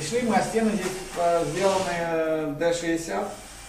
Пришли мы, а стены здесь сделаны D60.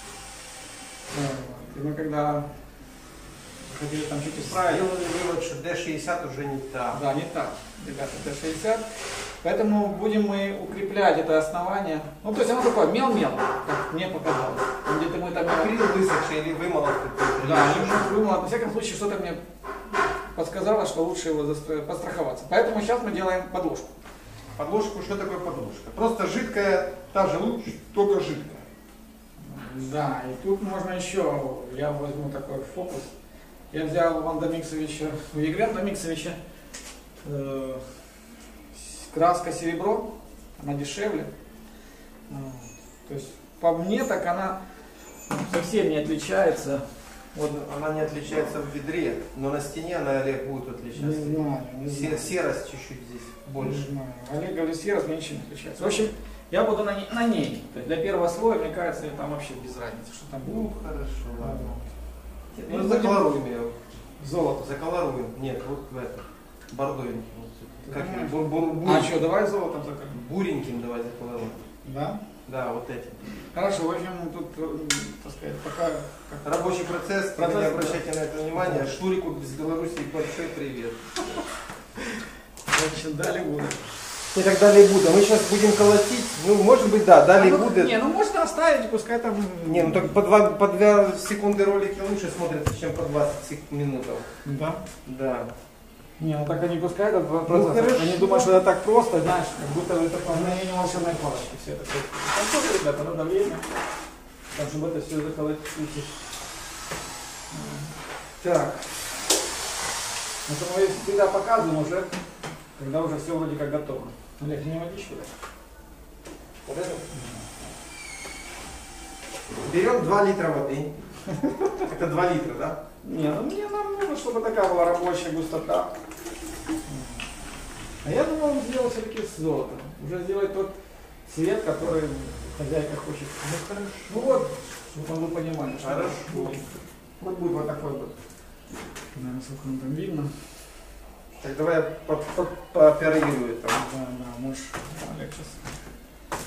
И мы когда хотели там чуть исправить. Сделали вывод, что D60 уже не так. Да, не так, ребята, D60. Поэтому будем мы укреплять это основание. Ну, то есть оно такое мел-мел, как мне показалось. Где-то мы там... Акрил высохший или вымолот какой-то. Да, немножко вымолот. Во всяком случае, что-то мне подсказало, что лучше его подстраховаться. Поэтому сейчас мы делаем подложку. Подложку, что такое подложка? Просто жидкая, та же луч, только жидкая. Да, и тут можно еще, я возьму такой фокус. Я взял у Ивана Миксовича, у Егора Миксовича краска серебро, она дешевле. То есть по мне так она совсем не отличается. Вот она не отличается в ведре, но на стене она, Олег, будет отличаться. Не знаю. Серость чуть-чуть здесь больше. Не знаю. Олег говорит, серость меньше не отличается. В общем, я буду на ней. То есть для первого слоя, мне кажется, там вообще без разницы, что там будет. Ну, хорошо, ладно. Ну, Ну, заколоруем ее. Золото. Заколоруем. Нет, вот в это. Бордовеньким. Как А что, давай золотом заколем. буреньким давай заколоруем. Да? Да, вот этим. Хорошо, в общем, тут, так сказать, пока... Рабочий процесс, не обращайте на это внимание. Да. Шурику из Беларуси большой привет. Значит, далее буду. И так далее буду. Мы сейчас будем колотить. Ну, может быть, да, далее будет. Не, ну можно оставить, пускай там... Не, ну так по 2 секунды ролики лучше смотрятся, чем по 20 минут. Да? Да. Не, ну так они пускай этот процесс. Ну, хорошо. Они думают, что это так просто, знаешь, как будто это по мгновению волшебной палочки. Все это. Там тоже, ребята, надо время, там, чтобы это все заколотить. Так. Это мы всегда показываем уже, когда уже все вроде как готово. Олег, не водичку, да? Вот это? Берем 2 литра воды. Это 2 литра, да? Не, ну мне нам нужно, чтобы такая была рабочая густота. А я думал сделать все-таки с золотом. Уже сделать тот цвет, который хозяйка хочет. Ну хорошо. Ну вот, чтобы вы понимали. Что хорошо. Вот будет вот такой вот. Наверное, сколько вам там видно. Так давай я пооперирую там. Да, можешь. Олег, сейчас.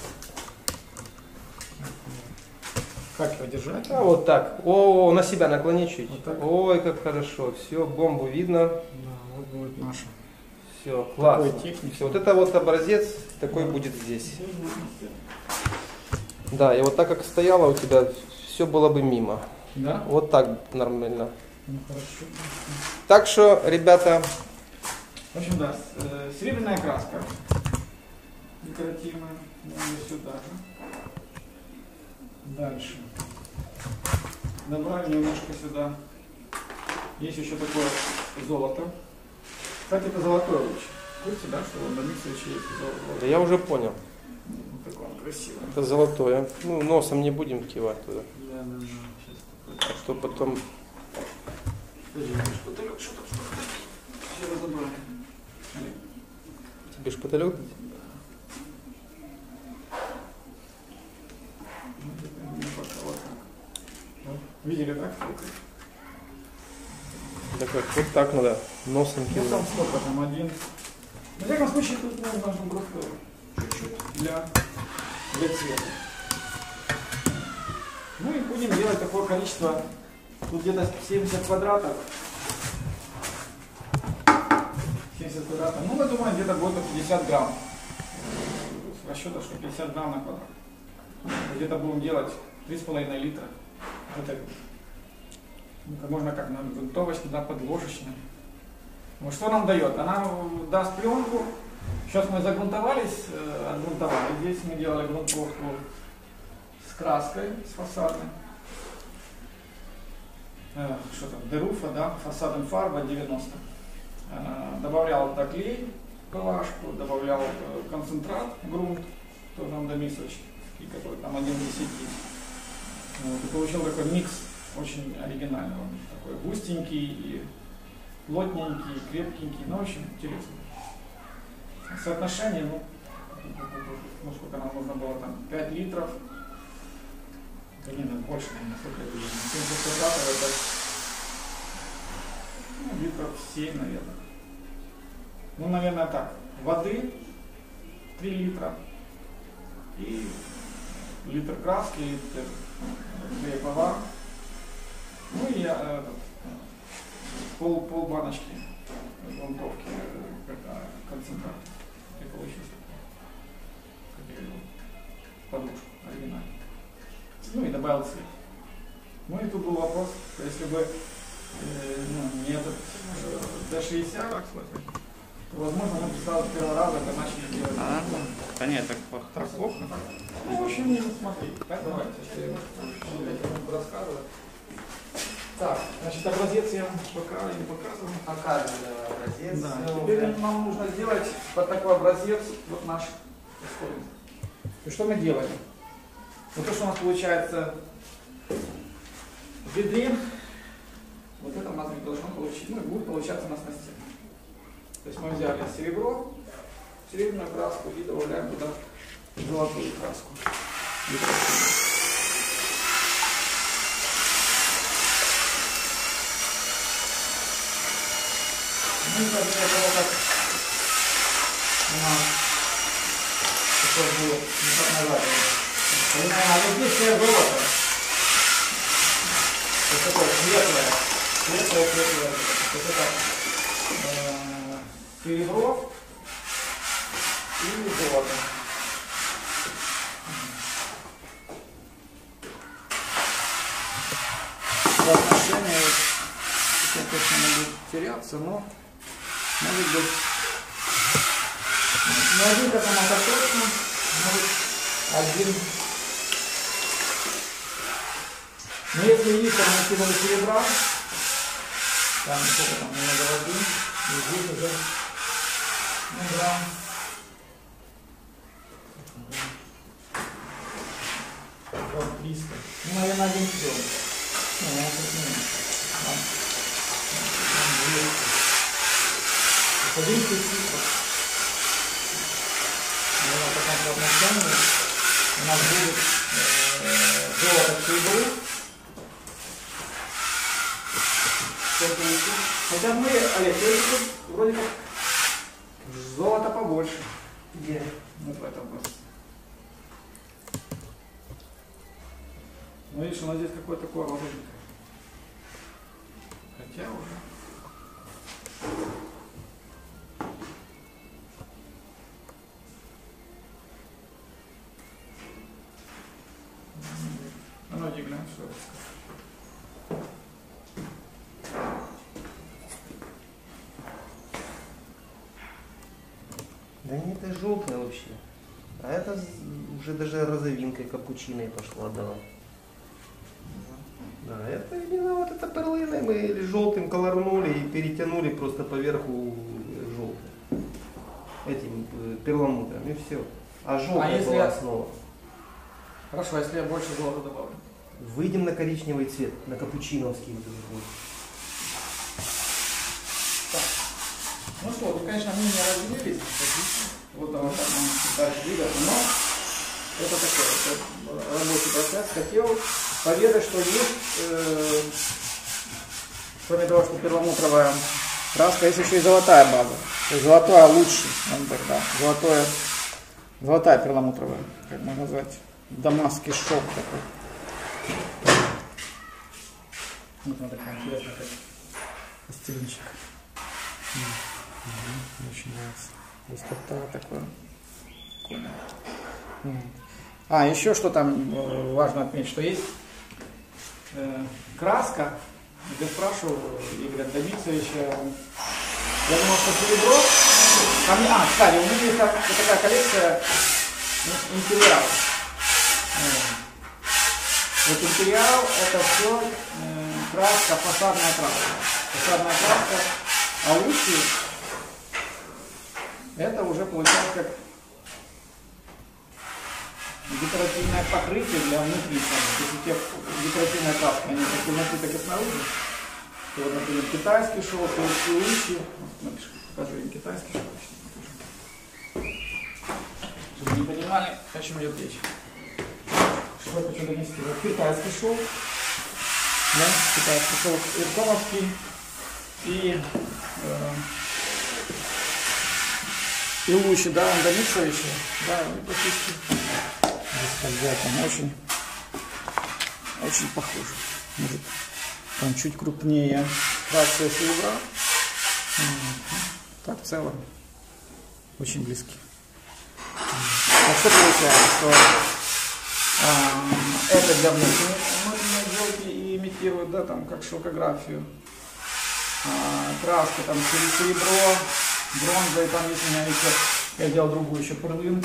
Как его держать? А вот так. О, на себя наклони чуть. Вот так. Ой, как хорошо. Все, бомбу видно. Да, вот будет наша. Все, классно. техники. Все, вот это вот образец такой будет здесь. Да, и вот так как стояло у тебя, все было бы мимо. Да? Вот так нормально. Ну хорошо. Так что, ребята, В общем, да, серебряная краска декоративная, сюда же. Дальше. Добавим немножко сюда. Есть еще такое золото. Кстати, это золотой луч. Курсе, да, что в Миксовиче есть золото. я уже понял. Вот такой он красивый. Это золотое. Ну, носом не будем кивать туда. Да. Сейчас А что потом... что-то. Все разобрали. Тебе шпателек? Видели, да? Да как, вот так надо носом Ну кивать. там сколько там один. В всяком случае тут нужно просто чуть-чуть для цвета. Ну и будем делать такое количество. Тут где-то 70 квадратов. 70 квадратов. Ну мы думаем где-то будет 50 грамм. С расчета, что 50 грамм на квадрат. Где-то будем делать 3,5 литра. Это можно как на грунтовочной, да, подложечной. Вот что нам дает? Она даст пленку. Сейчас мы загрунтовались, отгрунтовали. Здесь мы делали грунтовку с краской, с фасадной. Что там, Деруфа, да, фасадом фарба 90. Добавлял туда клей, ПВАшку, добавлял концентрат, грунт, тоже нам до мисочки, который там 1 к 10. Вот, и получил такой микс очень оригинальный, он такой густенький, и плотненький, и крепкенький, ну очень интересно. Соотношение, ну сколько нам нужно было, там 5 литров, да не, больше, наверное, сколько это, 70 квадратов, это ну, литров 7, наверное. Ну, наверное, так, воды 3 литра, и литр краски, литр клея повар, ну и пол баночки грунтовки концентрата. И получился подушку оригинальную. Ну и добавил цвет. Ну и тут был вопрос, если бы не этот D60, то, возможно, мы бы сразу с первого раза это начали делать. Да нет, так плохо. Ну, в общем, не смотри. Так, давайте, что я буду рассказывать. Так, значит, образец я пока не показывал. Показывали образец. Да. Теперь нам нужно сделать вот такой образец, вот наш исходный. И что мы делаем? Вот то, что у нас получается в ведре, вот это у нас не должно получиться, ну и будет получаться у нас на стене. То есть мы взяли серебро, серебряную краску и добавляем туда золотую краску. Ну и после того, как у нас такое было, не так назвать, а вот здесь все золото. Вот такое светлое. Вот это серебро и золото. Соотношение, сейчас точно могут теряться, но может быть не один к этому точно, может один. Но если литр мы кинули серебра, там сколько там много воды, и здесь уже грамм. Вот 300. Ну, наверное, один кило. Ну, наверное, там 200. Один кило. Наверное, потом по отношению у нас будет золото к серебру. Хотя мы, Олег, вроде как золото побольше. Где? Вот в этом вот. Ну видишь, у нас здесь какое-то такое ровненькое. Хотя уже. Ну, иди глянь, что это. Да нет, это желтое вообще. А это уже даже розовинкой, капучиной пошла, да. Да, это именно вот это перлиной мы или желтым колорнули и перетянули просто поверху желтым. Этим перламутром и все. А желтая если была основа. Хорошо, а если я больше золота добавлю? Выйдем на коричневый цвет, на капучиновский вот этот вот. Ну что, тут, конечно, мы не разделились. Вот так нам дальше двигаться, но это такой это рабочий процесс. Хотел поведать, что есть, кроме того, что перламутровая краска, есть еще и золотая база. То есть золотая лучше, да, золотая перламутровая, как можно назвать, дамасский шелк такой. Вот она такая интересная, как пластилинчик. Очень нравится. Густота такое. А, еще что там важно отметить, что есть краска. Я спрашивал Игоря Дамицевича, я думал, что серебро. Кстати, у меня есть такая коллекция империал. Вот империал это все краска, фасадная краска. Фасадная краска. А лучше это уже получается как декоративное покрытие для внутренних. Если у тебя декоративная краска, они как внутри, так и снаружи. То вот, например, китайский шелк, и лучи. Напиши, покажи им китайский шелк. Чтобы не понимали, о чем идет речь. Что я хочу донести? Вот китайский шелк. Да, китайский шелк ирконовский. И лучше, да, он Дамицевича, да, практически Взять там очень похоже. Может, там чуть крупнее фракция серебра. Так, в целом, очень близки. Так что получается, что это для внутренней отделки и имитирует, да, там, как шелкографию. Краска там серебро, бронза, и там есть у меня еще, я делал другую еще перлинку.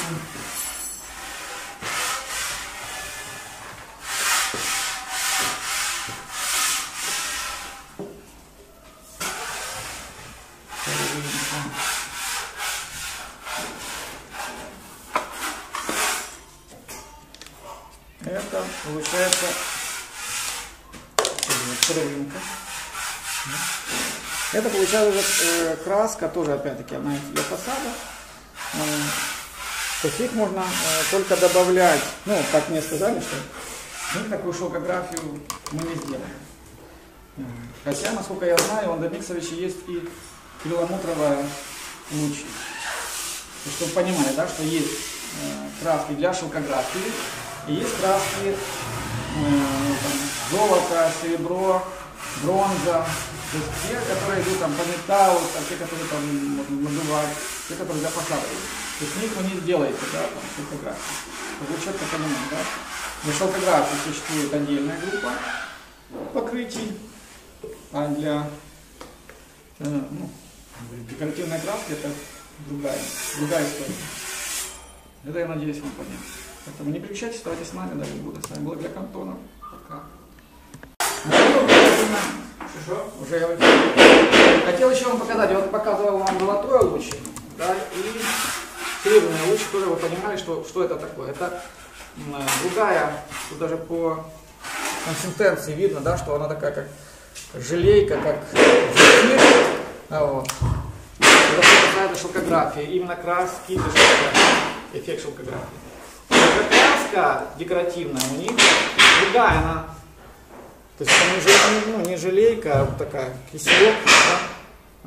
Это получается перлинка. Это получается уже краска, тоже опять-таки она для фасада. То есть их можно только добавлять. Ну, как мне сказали, что мы такую шелкографию мы не сделаем. Хотя, насколько я знаю, у Андомиксовича есть и перламутровая лучи. Чтобы вы понимали, да, что есть краски для шелкографии и есть краски золото, серебро, бронза. То есть те, которые идут там по металлу, те, которые там можно надувать, те, которые для фасада. То есть них вы не сделаете, да, там, шелкографию. Вы четко понимаете, да? Для шелкографии существует отдельная группа покрытий, а для декоративной краски это другая история. Это, я надеюсь, вам понятно. Поэтому не переключайтесь, оставайтесь с нами, даже буду. С вами был Олег Антонов. Пока. Уже я хотел еще вам показать, я вот показывал вам золотое луч, да, и серебряный луч, тоже вы понимали, что это такое. Это другая, тут даже по консистенции видно, да, что она такая как желейка, как зефир. Вот. Это что касается шелкографии, именно краски и шелкографии, эффект шелкографии. Краска декоративная у них другая, она. То есть это не желейка, а вот такая киселек. Да?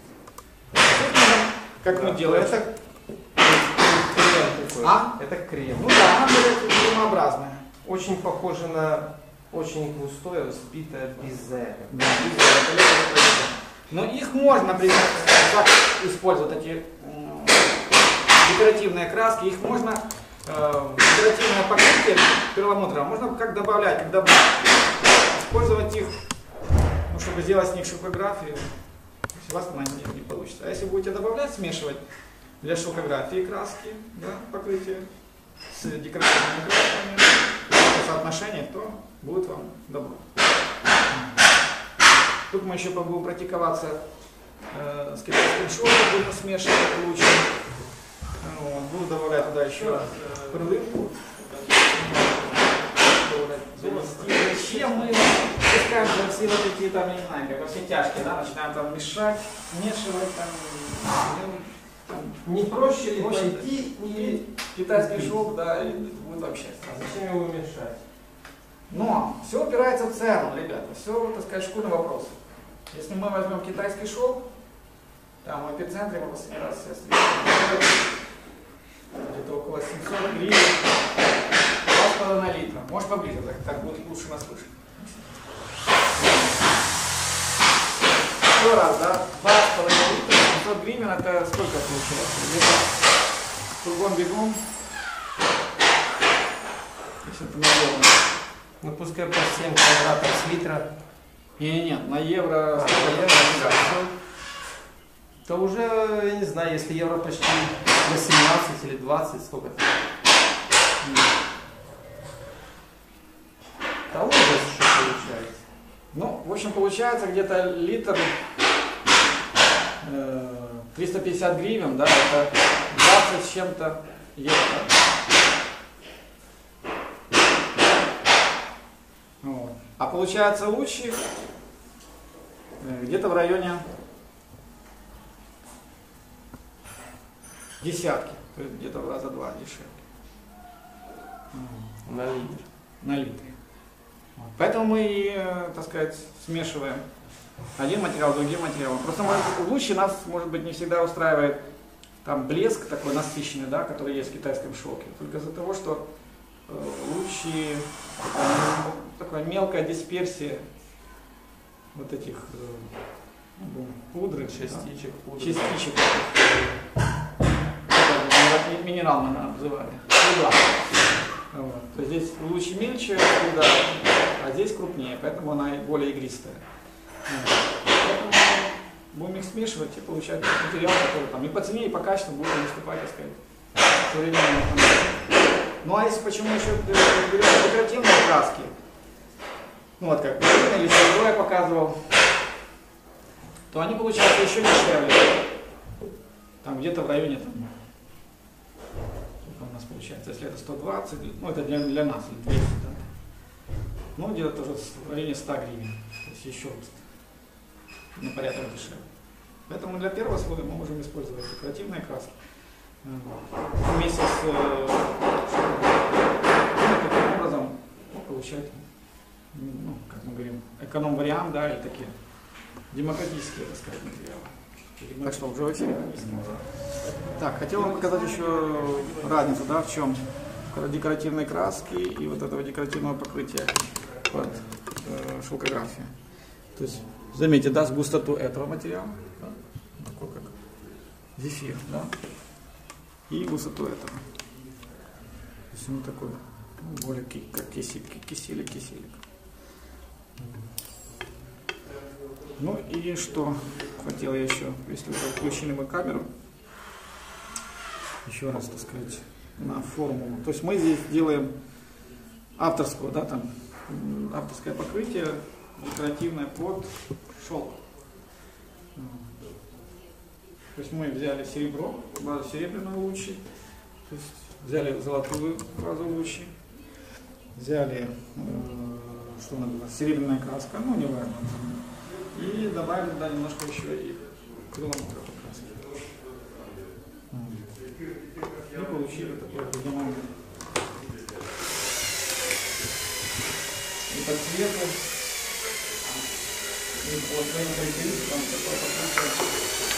Как мы делаем? Это крем такой. Это крем. Ну да, она кремообразная. Очень похоже на очень густое, взбитое безе. Да, но их можно, например, как использовать эти декоративные краски, их можно, декоративное покрытие перламутра, можно как добавлять, как добавить. Использовать их, ну, чтобы сделать с них шелкографию, у вас она не получится. А если будете добавлять, смешивать для шелкографии краски, да, покрытие с декоративными красками, соотношение, то будет вам добро. Тут мы еще будем практиковаться с китайским шелком, будем смешивать лучше. Вот, буду добавлять туда еще перлинку. Зачем мы пускаем все вот эти там, я не знаю, как во все тяжкие, да, начинаем там мешать, смешивать там Не проще ли Очень пойти и китайский шелк, да, и будет вообще сразу. зачем его мешать? Но все упирается в цену, ребята, все, так сказать, шкурный вопрос. Если мы возьмем китайский шелк, там в эпицентре мы последний раз где-то около 700 гривен, 2,5 литра. Может поближе, так будет лучше нас слышать. Еще раз, да, 2,5 литра, 700 гривен, это сколько получается? Где-то кругом-бегом. Если это наверное. Ну пускай по 7 квадратов с литра. Нет, на евро. То уже, я не знаю, если евро почти 18 или 20, сколько это? Да ужас, что получается. Ну, в общем, получается где-то литр 350 гривен, да, это 20 с чем-то евро. Вот. А получается лучи где-то в районе десятки, то есть где-то в раза два дешевле. На литр. На литре. Поэтому мы и, так сказать, смешиваем один материал с другим материалом. Просто лучи нас, может быть, не всегда устраивает там блеск такой насыщенный, да, который есть в китайском шелке. Только из-за того, что лучи, такая мелкая дисперсия вот этих пудры, Частичек, пудры. частичек. Минерал мы называли. Пудра. Вот. То есть здесь лучи мельче, пудра, а здесь крупнее, поэтому она более игристая. Поэтому будем их смешивать и получать материал, который там и по цене, и по качеству будет выступать, так сказать, современные. Ну а если почему еще берем декоративные краски, ну вот как или что я показывал, то они получаются еще дешевле. Там где-то в районе там, сколько у нас получается, если это 120, ну это для нас, 200, да. Ну где-то тоже в районе 100 гривен, то есть еще на порядок дешевле. Поэтому для первого слоя мы можем использовать декоративные краски. Вместе с таким образом получать, ну, как мы говорим, эконом-вариант, да, или такие демократические, так сказать, материалы. Так что, уже в эфире? Так, хотел вам показать еще разницу, да, в чем декоративные краски и вот этого декоративного покрытия под шелкографию. То есть, заметьте, даст густоту этого материала, да, такой как зефир, да, и густоту этого. То есть он такой, ну, более как киселик. Ну и что хотел я еще, если уже включили мы камеру, еще раз, так сказать, на формулу. То есть мы здесь делаем авторское, да, там, авторское покрытие декоративное под шелк. То есть мы взяли серебро, базу серебряной лучи, то есть взяли золотую базу лучи, взяли, что надо было, серебряная краска, ну не важно, и добавили туда немножко еще и перламутровой краски. И получили такой определенный и по цвету, и по своим характеристикам такое покрытие.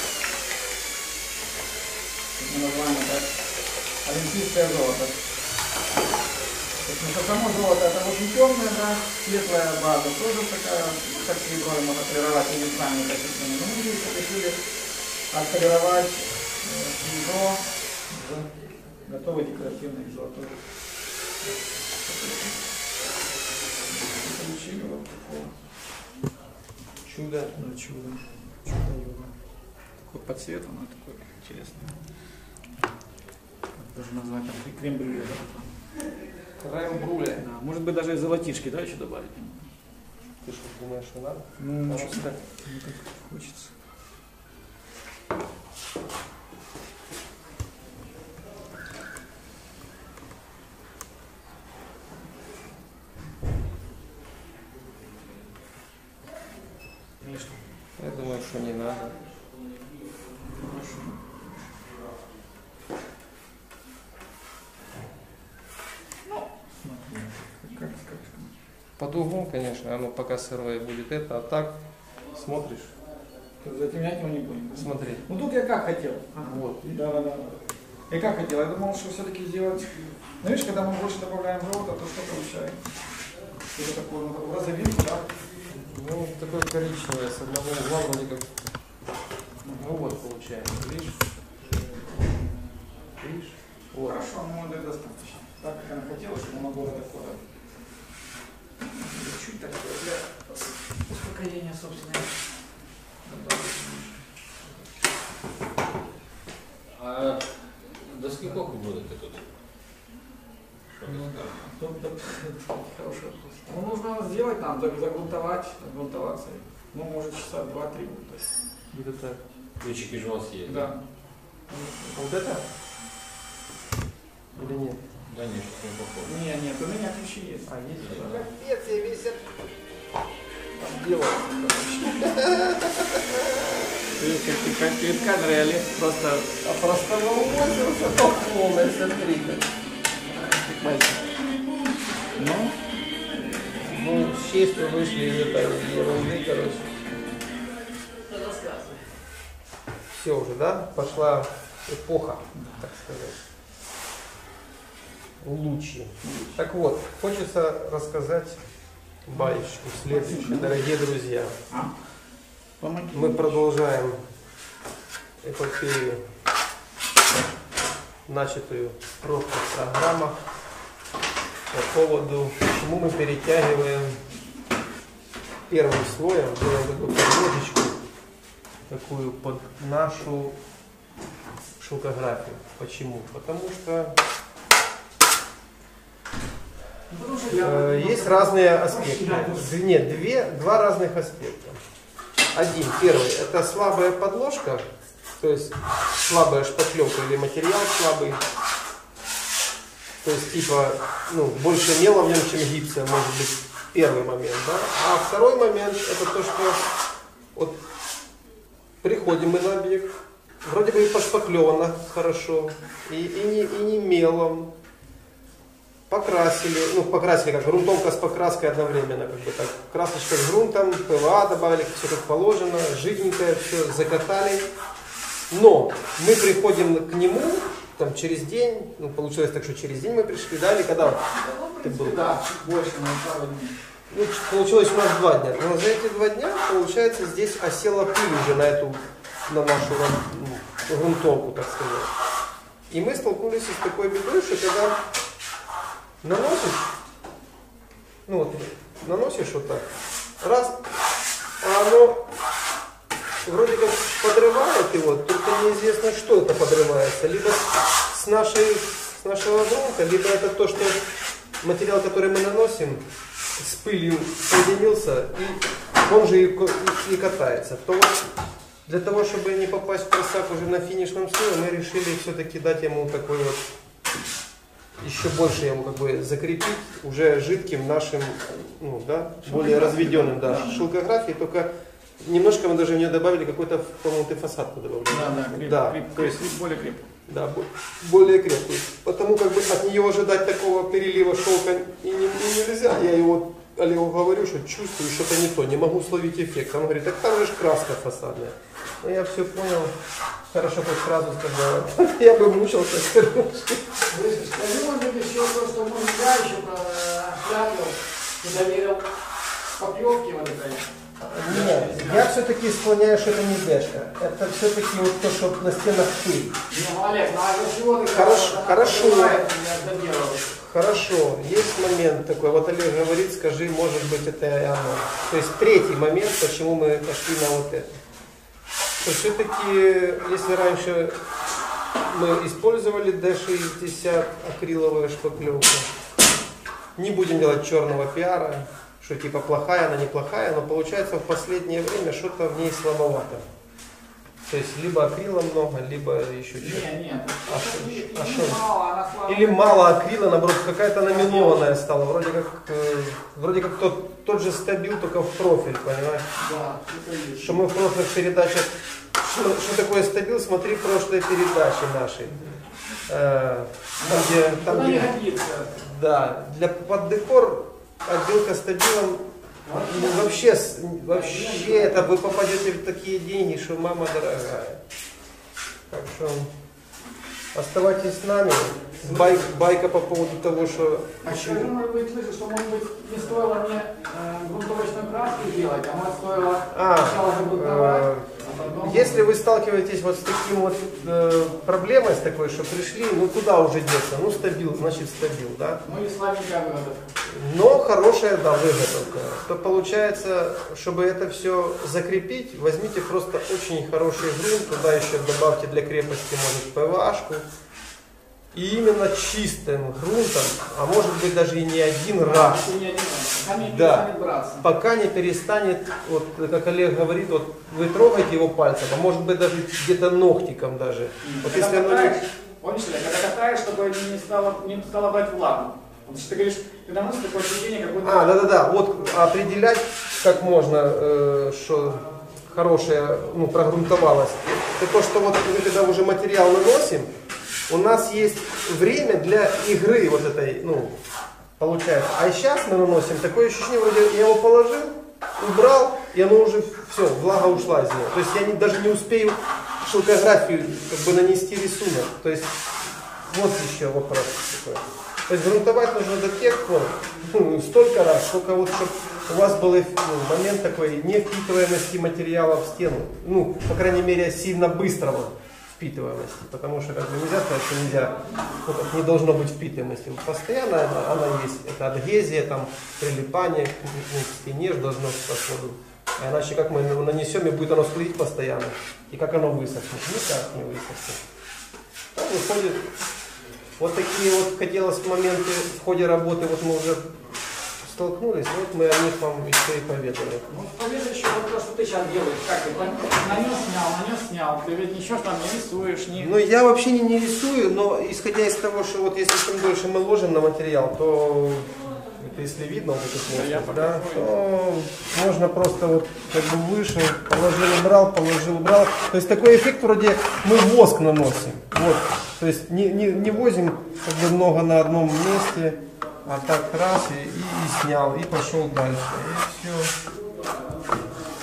Мы называем это олимпийское золото. Потому что само золото это очень темное, да, светлая база, тоже такая, как серебро можно полировать или сами качественными. Но мы здесь решили отполировать серебро в готовый декоративный золотой. Получили вот такого чудо. Чудо-юга. Такой по цвету, но такой интересный. Даже назвать там крем-брюле. Крем-брюле. Да, может быть даже и золотишки, да, еще добавить. Ты что, думаешь, что надо? Ну, что так, не так хочется. Или что? Я думаю, что не надо. Как скажешь? Под углом, конечно, оно пока сырое будет это, а так смотришь, Затемнять его не будем. смотри. Ну тут я как хотел. Вот. Да. Я как хотел. Я думал, что все-таки сделать. Ну видишь, когда мы больше добавляем золота, то что получаем? Что-то такое, ну, розовинку, да? Ну, такое коричневое, с одного угла вроде как. Ну вот получается, видишь? Видишь? Вот. Хорошо, ну это достаточно. Так как она хотела, чтобы она была такое. Чуть такое для успокоения собственного. А до скольких вы будете тут? Хороший вопрос. Ну, нужно сделать там, загрунтоваться. Ну, может, часа 2-3 будет. Где-то так. Ключики же у вас есть? Да. Вот это? Или нет? Да нет, что не похоже. Нет, у меня ключи есть. А, есть? Да. Капец, я весь обделался. Перед камерой Олег просто опростоволосился по полной, смотри. Ну, с честью вышли из этой ерунды, короче. Все уже, да? Пошла эпоха, так сказать. лучи. Так вот, хочется рассказать баечку следующую, дорогие друзья. Помоги. Мы продолжаем эпопею, начатую в прошлых программах по поводу, почему мы перетягиваем первым слоем, делаем такую подложечку, такую под нашу шелкографию. Почему? Потому что есть разные аспекты. Нет, два разных аспекта. Один, первый, это слабая подложка, то есть слабая шпаклевка или материал слабый. То есть типа, больше мела в нем, чем гипса, может быть, первый момент, да? А второй момент, это то, что вот приходим мы на объект, вроде бы и пошпаклевано хорошо, и не мелом. Покрасили, как грунтовка с покраской одновременно, как бы так. Красочка с грунтом, ПВА добавили, все как положено, жиденькое, все закатали. Но мы приходим к нему там через день, получилось так, что через день мы пришли, да, или когда? Да, чуть больше, на пару дней. Получилось у нас 2 дня. Но за эти 2 дня, получается, здесь осела пыль уже на нашу грунтовку, так сказать. И мы столкнулись с такой бедой, что когда наносишь вот так, раз, а оно вроде как подрывает его, только неизвестно, что это подрывается. Либо с нашего грунта, либо это то, что материал, который мы наносим, с пылью соединился, и он же и катается. То вот для того, чтобы не попасть в просак уже на финишном слое, мы решили все-таки дать ему такой вот, еще больше его как бы закрепить уже жидким нашим, более разведенным, шелкографией, только немножко мы даже в нее добавили какой-то, по-моему, ты фасадку добавляли. То есть более крепкий. Да, более крепкий. Потому как бы от нее ожидать такого перелива шелка и нельзя. Я его Олегу говорю, что чувствую, что-то не то, не могу словить эффект. Он говорит, так там же краска фасадная. Ну я все понял. Хорошо, хоть сразу сказала. Я бы мучился. Скажи, может быть, еще то, что может, я еще шляпил и доверил шпаклевки вот этой. Нет, я все-таки склоняю, что это не дэшка. Это все-таки вот то, что на стенах пыль. Не, Олег, ну а для чего ты Хорошо, есть момент такой, вот Олег говорит, скажи, может быть, это и оно. То есть третий момент, почему мы пошли на вот это. То все-таки, если раньше мы использовали D60 акриловая шпаклевка, не будем делать черного пиара, что типа плохая, она неплохая, но получается в последнее время что-то в ней слабовато. То есть либо акрила много, либо еще что-то. Нет. Или мало акрила, наоборот, какая-то намелованная стала. Вроде как тот же стабил, только в профиль, понимаешь? Да, что мы в прошлых передачах, что такое стабил, смотри прошлые передачи наши. Там, где, да, под декор отделка стабилом. Вообще это вы попадете в такие деньги, что мама дорогая. Так что оставайтесь с нами. Байка по поводу того, что... А скажи, может быть, слышишь, что, может быть, не стоило мне грунтовочную краску делать, а может стоило сначала загрунтовать, а потом... Если вы сталкиваетесь вот с таким вот проблемой, с такой, что пришли, куда уже деться? Стабил, значит стабил, да? И слабенькая выгодовка. Но хорошая, да, выготовка. То получается, чтобы это все закрепить, возьмите просто очень хороший грунт, туда еще добавьте для крепости, может, ПВАшку. И именно чистым грунтом, а может быть даже и не один раз, пока не перестанет, вот как Олег говорит, вот вы трогаете его пальцем, а может быть даже где-то ногтиком даже. Вот если помнишь, когда катаешь, чтобы не стало брать влагу. Потому что ты говоришь, ты наносишь такое ощущение, как будто... Да. Вот определять, как можно, что хорошее, прогрунтовалось. Это то, что вот мы когда уже материал наносим, у нас есть время для игры вот этой, получается. А сейчас мы наносим такое ощущение, вроде я его положил, убрал, и оно уже все, влага ушла из него. То есть я даже не успею шелкографию нанести рисунок. То есть вот еще вопрос такой. То есть грунтовать нужно до тех пор, столько раз, сколько вот, чтобы у вас был момент такой невпитываемости материала в стену. Ну, по крайней мере, сильно быстрого впитываемости. Потому что как бы нельзя сказать, что нельзя, не должно быть впитываемости. Постоянно она есть. Это адгезия, там, прилипание к стене должно по ходу. А иначе как мы нанесем, и будет оно скрыть постоянно. И как оно высохнет? Никак не высохнет. Там выходит вот такие вот хотелось моменты в ходе работы, вот мы уже столкнулись, вот мы о них вам еще и поведали. Вот поведай еще вот то, что ты сейчас делаешь. Как ты нанес, снял. Ты ведь ничего там не рисуешь, не... Ну я вообще не рисую, но исходя из того, что вот если чем дольше мы ложим на материал, то это если видно вот этот мостик, да, то можно просто вот как бы вышел, положил, убрал. То есть такой эффект вроде мы воск наносим. Вот. То есть не возим как бы много на одном месте, а так раз и снял, и пошел дальше. И все.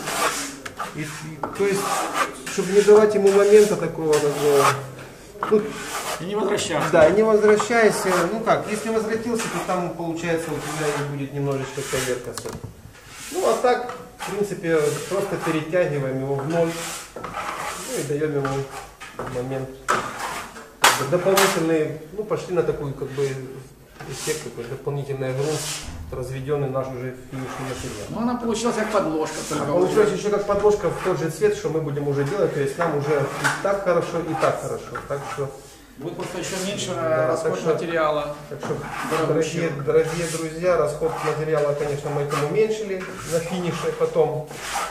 То есть, чтобы не давать ему момента такого, ну, И не возвращаться. да, не возвращайся. Ну как, если возвратился, то там получается у тебя будет немножечко коверка. Ну а так, в принципе, просто перетягиваем его в ноль. Ну и даем ему момент. Как бы дополнительный, ну пошли на такой как бы эффект, такой дополнительный грунт, разведенный наш уже финишный материал. Ну она получилась как подложка. Получилось еще как подложка в тот же цвет, что мы будем уже делать. То есть нам уже и так хорошо, и так хорошо. Так что Будет просто еще меньше Да, расход так что- материала. Так что, дорогие друзья, расход материала, конечно, мы этим уменьшили на финише потом.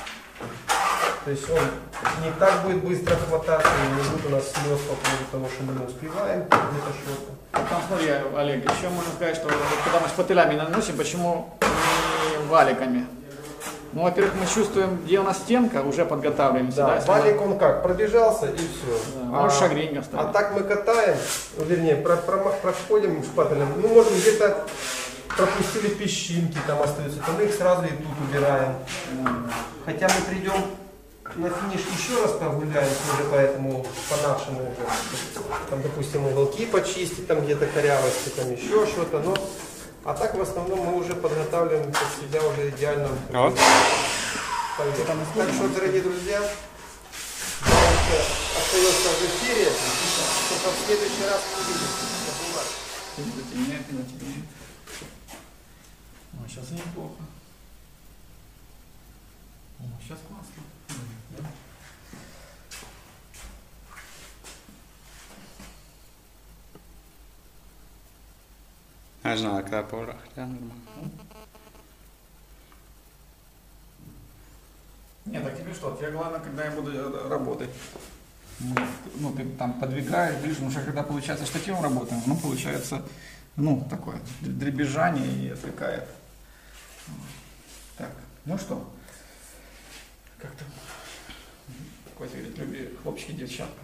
То есть он не так будет быстро хвататься, и не будет у нас слез по поводу того, что мы не успеваем, где-то что-то. Там смотри, Олег, еще можно сказать, что вот когда мы шпателями наносим, почему не валиками? Ну, во-первых, мы чувствуем, где у нас стенка, уже подготавливаемся. Да, если валик он как, пробежался и все. Да, может шагрень оставить. А так мы катаем, ну, вернее, проходим шпателем, ну, может, где-то пропустили песчинки, там остаются, то мы их сразу и тут убираем. Хотя мы придем на финиш еще раз прогуляемся уже поэтому по-нашему уже. Там, допустим, уголки почистить, там где-то корявости, там еще что-то, но а так в основном мы уже подготавливаем под себя уже идеально. Вот. Так что, дорогие друзья, остается в эфире, только в следующий раз Затемняет, не затемняет. Сейчас неплохо. Сейчас классно. Я знаю, когда порах, да, нормально. Нет, так тебе что, тебе главное, когда я буду работать, ну, ты там подвигаешь ближе, потому что когда получается штативом работаем, ну, получается, ну, такое дребезжание и отвлекает. Так, ну что, как там, какой-то говорит, люби хлопчики, девчатка.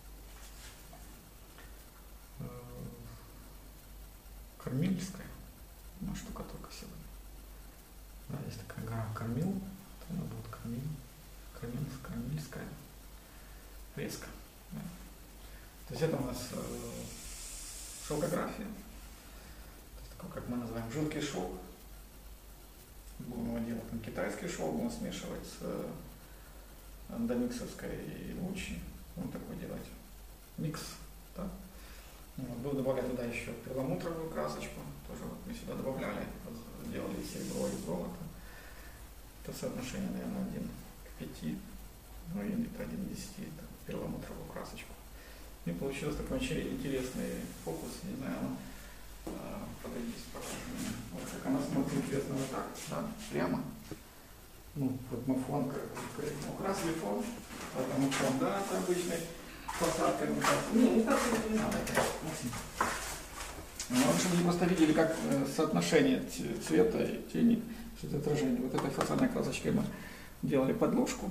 Кормильская, ну, штукатурка сегодня. Да, есть такая гора Кормил, она будет Кормильская фреска. Да. То есть это у нас шелкография. То есть такой, как мы называем, жидкий шелк. Будем его делать там китайский шелк, будем смешивать с андомиксовской лучи. Будем такой делать микс. Да? Вот, буду добавлять туда еще перламутровую красочку. Тоже вот мы сюда добавляли, делали серебро и золото. Это соотношение, наверное, 1 к 5, ну и где-то 1 к 10, это перламутровую красочку. И получился такой очень интересный фокус, не знаю, подойдите, покажу. Вот как она смотрит, интересно, вот так, да, прямо. Ну, вот мы фон, украсили фон, поэтому фон, да, это обычный фасад, как бы так. Не так, не надо, это ну, чтобы вы просто видели, как соотношение цвета и тени, что это отражение. Вот этой фасадной красочкой мы делали подложку.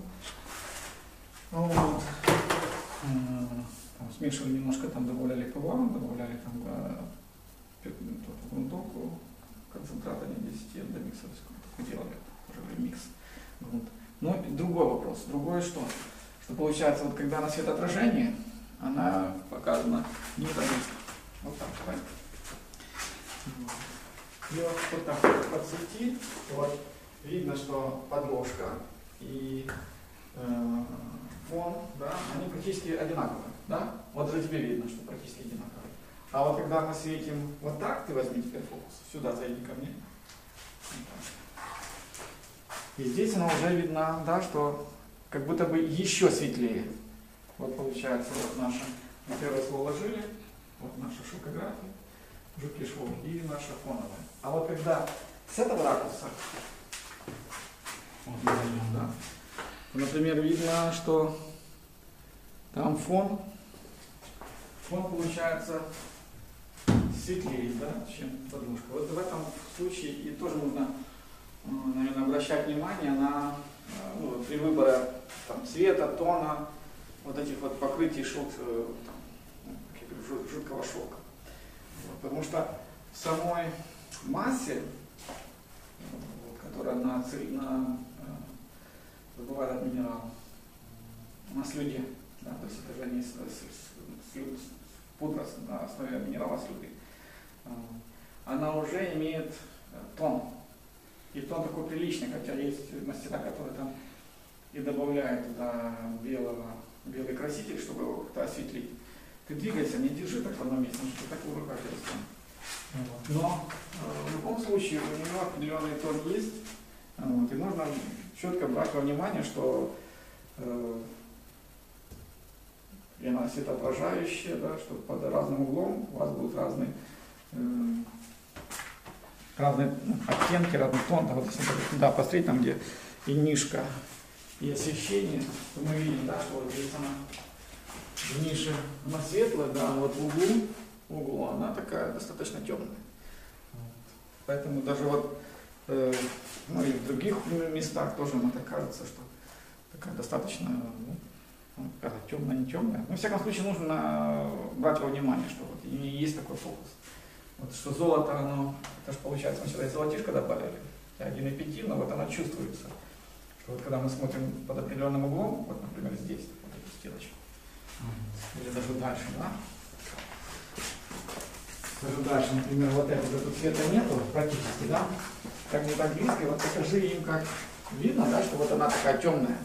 Вот. Смешивали немножко, там добавляли ПВА, добавляли там грунтовку, концентрата не 10, эндомиксовскую, делали тоже микс. Вот. Но другой вопрос, другое что? Что получается, вот когда на светоотражении, она показана не так близко. Вот так, давай. И вот так подсвети, вот видно, что подложка и фон, да, они практически одинаковые, да? Вот уже тебе видно, что практически одинаковые. А вот когда мы светим вот так, ты возьми теперь фокус, сюда зайди ко мне. И здесь она уже видна, да, что как будто бы еще светлее. Вот получается, вот наша, мы первое слово ложили, вот наша шелкография, жуткий швов и наша фоновая. А вот когда с этого ракурса, вот, да, например, видно, что там фон получается светлее, да, чем подложка. Вот в этом случае и тоже нужно, наверное, обращать внимание на, ну, при выборе там, цвета, тона, вот этих вот покрытий жидкого шелка. Вот, потому что в самой массе, которая бывает от минерала, на слюде, да, то есть это же не пудра на основе минерала слюды, она уже имеет тон. И тон такой приличный, хотя есть мастера, которые там и добавляют туда белый краситель, чтобы его как-то осветлить. Ты двигайся, не держи так в одном месте, потому что так в руках растет. Но в любом случае у него определенный тон есть, вот, и нужно четко брать во внимание, что и она светоотражающая, да, что под разным углом у вас будут разные оттенки, разный тон. Да, вот если туда посмотреть, там где и нишка, и освещение, то мы видим, да, что вот здесь она в нише она светлая, да, а вот в углу она такая достаточно темная. Поэтому даже вот ну, и в других местах тоже мне так кажется, что такая достаточно темная, не темная. Но, во всяком случае, нужно брать во внимание, что вот и есть такой фокус. Вот что золото, оно, это же получается, мы сюда и золотишко добавили, 1,5, но вот она чувствуется. Что вот когда мы смотрим под определенным углом, вот, например, здесь, вот эту стрелочку, или даже дальше, да? Даже дальше, например, вот этого тут цвета нету практически, да? Как не так близко, вот покажи им, как видно, да, что вот она такая темная.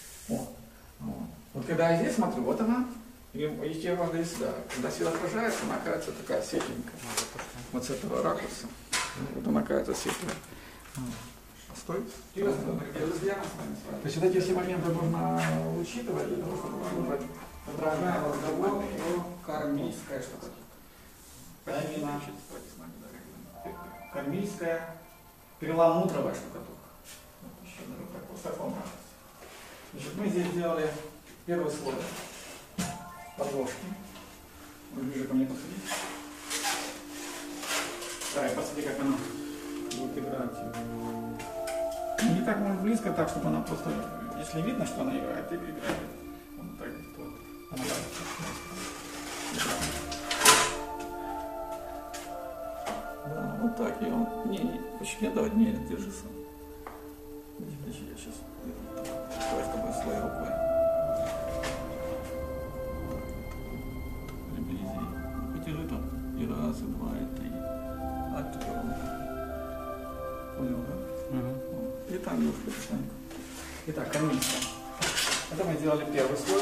Вот когда я здесь смотрю, вот она, и те можно сюда. Когда свет отражается, она кажется такая светленькая. Вот с этого ракурса. Вот она кажется светленькая. Стой. То есть вот эти все моменты нужно учитывать, для того, чтобы выбрать, продолжая разговор, кармийская штукатурка. Кармийская перламутровая штукатурка. Вот еще в таком ракурсе. Значит, мы здесь сделали первый слой подложки. Ближе ко мне подходи. Да, и посмотри, как она будет играть. Не так может близко, так, чтобы она просто, если видно, что она играет, или играет. Вот так вот. Она да, вот так и он. Не, почему нет, давай, не, держи сам. Подожди, я сейчас. Давай с тобой своей рукой. Потяжи там. И раз, и два, и три. Отрём. Понял, да? И там немножко потихоньку. Итак, кармийская. Это мы сделали первый слой.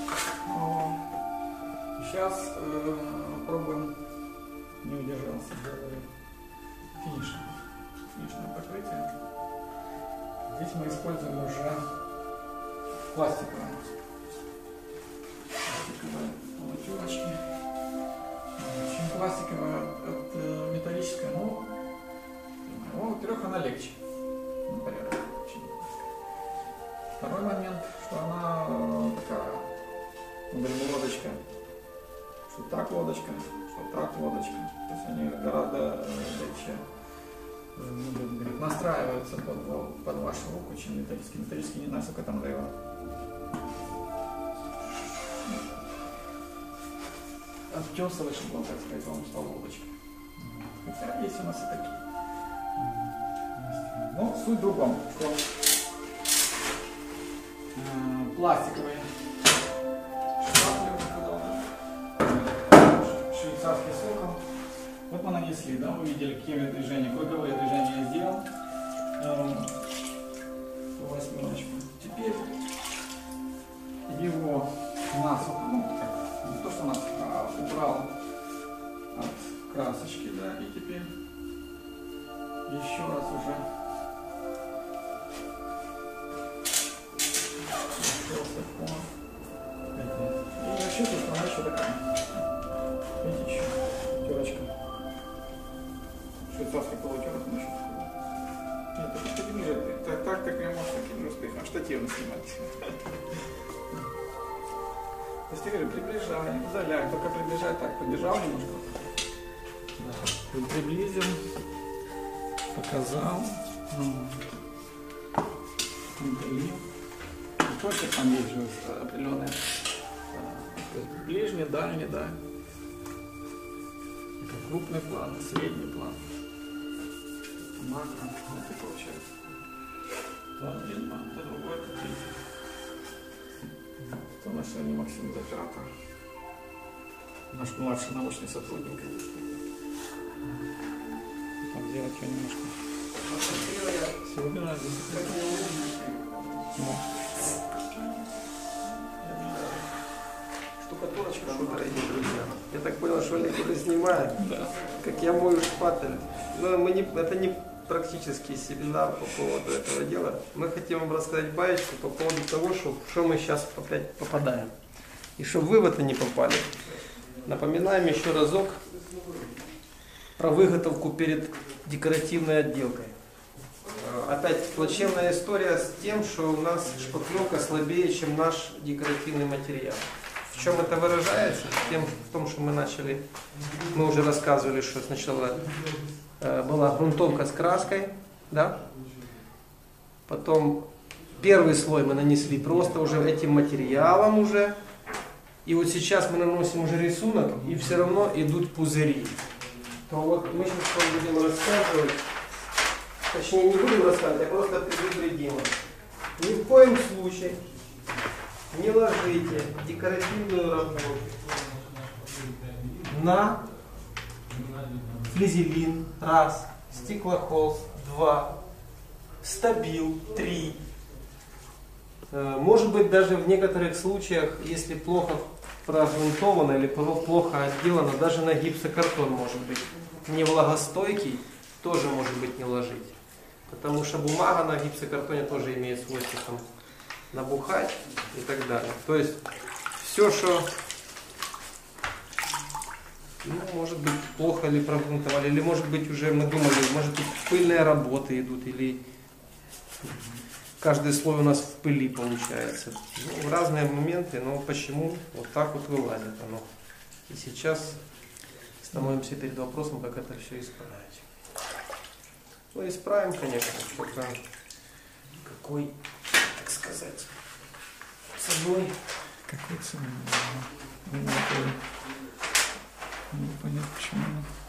Сейчас пробуем. Не удержался, сделали финишное покрытие. Здесь мы используем уже пластиковые полотеночки. Очень пластиковая от металлическая, но во-первых, она легче. Например, очень. Второй момент, что она такая, говорим, лодочка. Что так лодочка, что так лодочка. То есть они гораздо легче настраиваются под вашу руку, чем металлические. Металлические не знаю, сколько там дает. Обтесывать, чтобы он, так сказать, вам стал лодочкой. Хотя есть у нас и такие. Но суть в другом, что пластиковые шпатли, швейцарский сокол. Вот мы нанесли, да, вы видели, какие движения, круговые движения я сделал. Восьмерочку. Теперь его насыпал, ну как, не то что насыпал, а убрал от красочки, да, и теперь еще раз уже и расчет основная еще такая. Видите, еще терочка. Швейцарский полутерок насчет. Нет, это что ближе. Так прямо таким успехом штативно снимать. То есть я говорю, приближай, удаляй, только приближай так, подержал немножко. Да. Приблизил, показал. Удалил. Точно там есть же определенные. Ближний, дальний, да. Это крупный план, средний план. Макро, вот и получается. То один план, то другой, то третий. То наш сегодня Максим из оператора. Наш младший научный сотрудник. Там сделать что немножко. Все убирать здесь. Штукатурочка, дорогие друзья. Я так понял, что Олег уже снимает, Да. как я мою шпатель. Но мы не, это не практический семинар по поводу этого дела. Мы хотим вам рассказать баечку по поводу того, что мы сейчас опять попадаем. И чтобы вы в это не попали. Напоминаем еще разок про выготовку перед декоративной отделкой. Опять плачевная история с тем, что у нас шпаклевка слабее, чем наш декоративный материал. В чем это выражается? В том, что мы уже рассказывали, что сначала была грунтовка с краской, да? Потом первый слой мы нанесли просто уже этим материалом уже. И вот сейчас мы наносим уже рисунок, и все равно идут пузыри. То вот мы сейчас вам будем рассказывать, точнее не будем рассказывать, а просто предупредим. Ни в коем случае не ложите декоративную работу на флизелин, раз, стеклохолст, 2, стабил, 3. Может быть, даже в некоторых случаях, если плохо прогрунтовано или плохо отделано, даже на гипсокартон может быть не влагостойкий, тоже может быть не ложить. Потому что бумага на гипсокартоне тоже имеет свойство там набухать и так далее. То есть все, что может быть плохо или прогрунтовали, или может быть уже мы думали, может быть пыльные работы идут, или каждый слой у нас в пыли получается. В разные моменты, но почему вот так вот вылазит оно. И сейчас становимся перед вопросом, как это все исправить. Ну, исправим, конечно, только какой, так сказать, ценой. Какой ценой? Непонятно почему.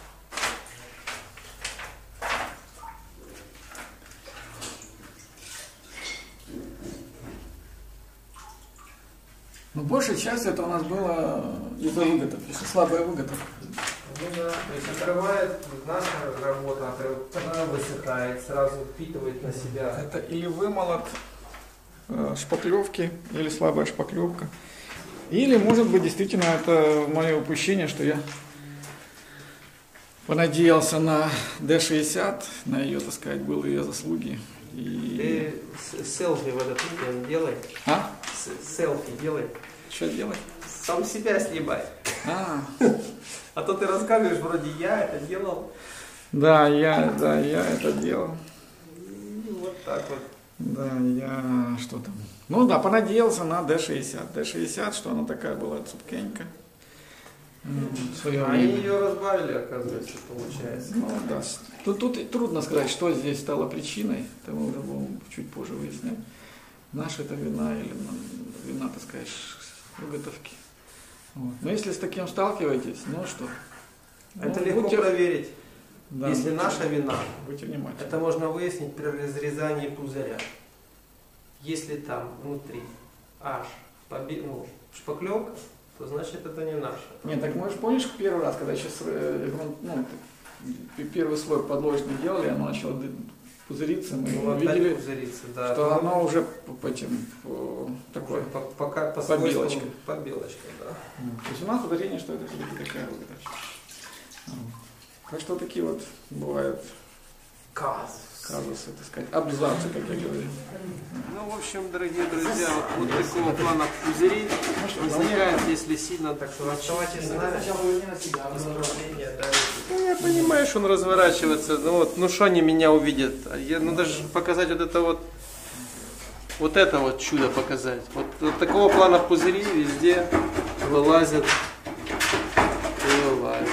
Но большая часть это у нас было из-за выготовки, слабая выготовка. Ну да, то есть отрывает наша работа, она высыхает, сразу впитывает на себя. Это или вымолот шпаклевки, или слабая шпаклевка. Или, может быть, действительно, это мое упущение, что я понадеялся на D60, на ее, так сказать, были ее заслуги. И... Ты селфи в этот момент делай. А? Селфи делай. Что делать? Сам себя снимай. А то ты рассказываешь, вроде я это делал. Да, я это делал. И вот так вот. Да, я что там? Ну да, понадеялся на D60. D60, что она такая была цупкенькая. Они ее разбавили, оказывается, получается. Ну да. Тут трудно сказать, что здесь стало причиной. Это мы уже будем чуть позже выяснять. Наша это вина или вина, так сказать, выготовки. Вот. Но если с таким сталкиваетесь, ну что? Это легко проверить. Да, если наша вина, будьте внимательны. это можно выяснить при разрезании пузыря. Если там внутри аж шпаклевка, то значит это не наша. Нет, так мы же помнишь первый раз, когда еще первый слой подложный делали, оно начало пузыриться, мы Ну, опять увидели, пузырится, да. что оно уже такое. Пока по Побелочка. свойствам побелочка, да. То есть у нас подозрение, что это все-таки такая рыба. Так что такие вот бывают казусы, так сказать, абзацы, как я говорю. Ну, в общем, дорогие друзья, вот такого плана пузыри возникает, если сильно, так что оставайтесь с нами. Ну, я понимаю, что он разворачивается, ну что они меня увидят? Надо же показать вот это вот чудо показать. Вот такого плана пузыри везде вылазят и вылазят.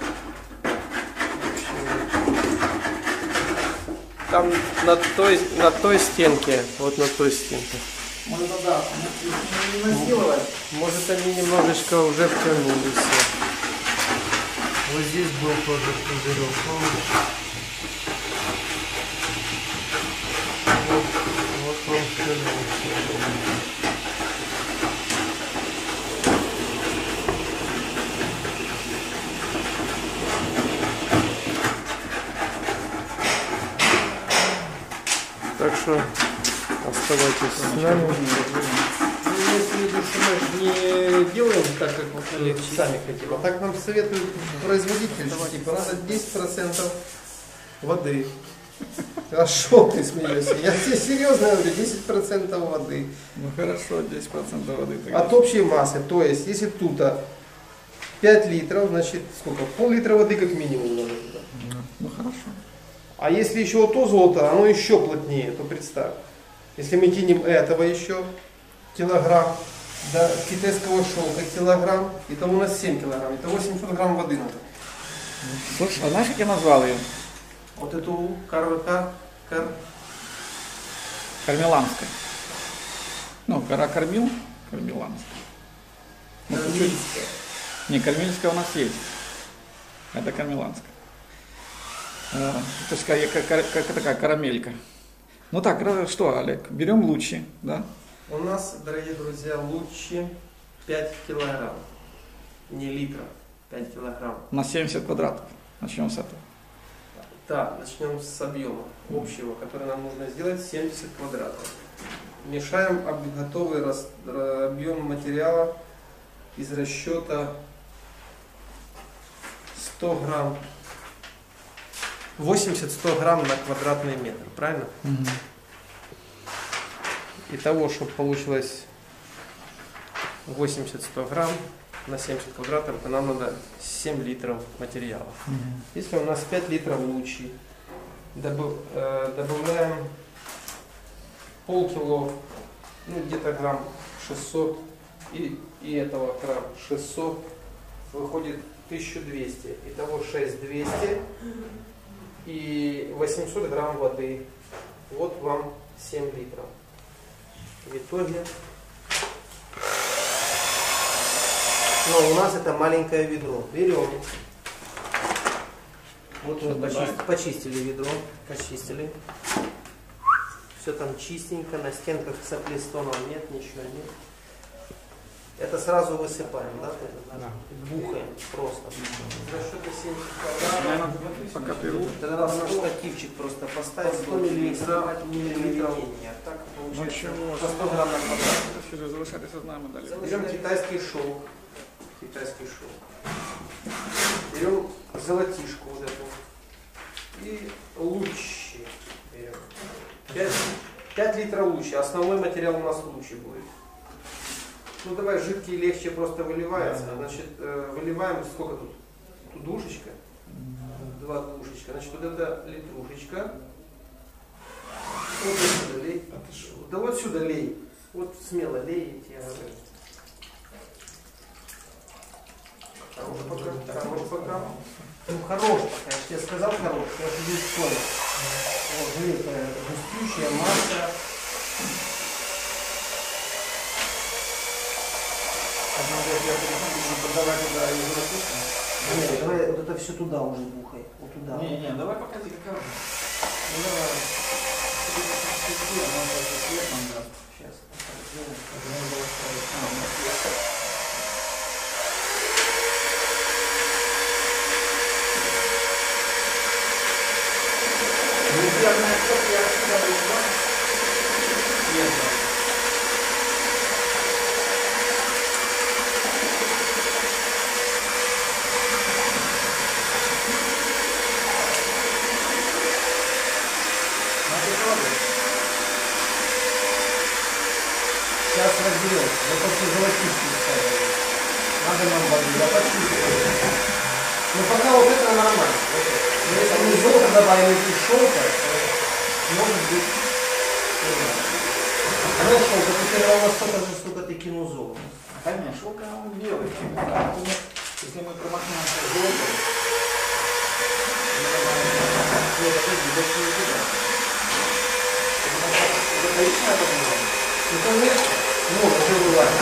Там на той стенке, вот на той стенке. Может, да, не насиловать. Может, они немножечко уже втянулись. Вот здесь был тоже пузырек, помнишь? Вот он втянулся. Так что оставайтесь с нами. Не делаем так, как мы сами хотим. А так нам советует производитель, что типа надо 10% воды. А что ты смеешься? Я тебе серьезно говорю, 10% воды. Ну хорошо, 10% воды. От общей массы. То есть, если тут 5 литров, значит сколько? Пол-литра воды как минимум надо туда. Ну хорошо. А если еще вот то золото, оно еще плотнее, то представь. Если мы кинем этого еще килограмм, да, китайского шелка килограмм, это у нас 7 килограмм, это 800 грамм воды надо. Слушай, а знаешь, как я назвал ее? Вот эту Кармеланская. Ну, гора Кормил, Кармеланская. Ну, чуть-чуть. Не, Кармельская у нас есть. Это Кармеланская. То есть как такая карамелька. Ну так, что, Олег, берем лучи, да? У нас, дорогие друзья, лучи 5 килограмм. Не литров, 5 килограмм. На 70 квадратов. Начнем с этого. Да, начнем с объема общего, который нам нужно сделать 70 квадратов. Мешаем готовый объем материала из расчета 100 грамм. 80-100 грамм на квадратный метр, правильно? Угу. Итого, чтобы получилось 80-100 грамм на 70 квадратов, то нам надо 7 литров материала. Угу. Если у нас 5 литров лучи, добавляем полкило, ну где-то грамм 600, и этого грамм 600, выходит 1200. Итого 6200 и 800 грамм воды. Вот вам 7 литров. В итоге, но у нас это маленькое ведро. Берем. Вот мы почистили ведро, почистили. Все там чистенько, на стенках соплестонов нет, ничего нет. Это сразу высыпаем, да? Да. Бухаем просто. Расчета 70 квадратов. Пока беру. Тогда надо штативчик просто поставить 100 миллилитров. Так получается. Ну, по 100 грамм на квадрат. Берем китайский шелк. Берем золотишку вот эту. И лучи берем. 5 литров лучи. Основной материал у нас лучи будет. Ну давай, жидкий легче просто выливается. Значит, выливаем сколько тут? Тут душечка. 2 душечка. Значит, вот это литрушечка. Вот сюда лей. Да вот сюда лей. Вот смело лей, я говорю. Хорош пока. Ну хорош пока. Я же тебе сказал хорош. Я же здесь понял. Вот, жидкая, густющая масса. Нет, давай вот это все туда уже бухай. Вот туда. Не, давай покажи, как. Ну, давай. Сейчас. Неверная копия отсюда пришла. Нет. Сейчас разберем. Вот после золотистых ставили. Надо нам воды, я почувствую. Ну пока вот это нормально. Но если мы золото добавим и шелка, может быть... Ну шелка, ты ровно столько же, сколько ты кинул золото. Конечно, шелка он белый. Если мы промахнем золото, Ну, уже бывает.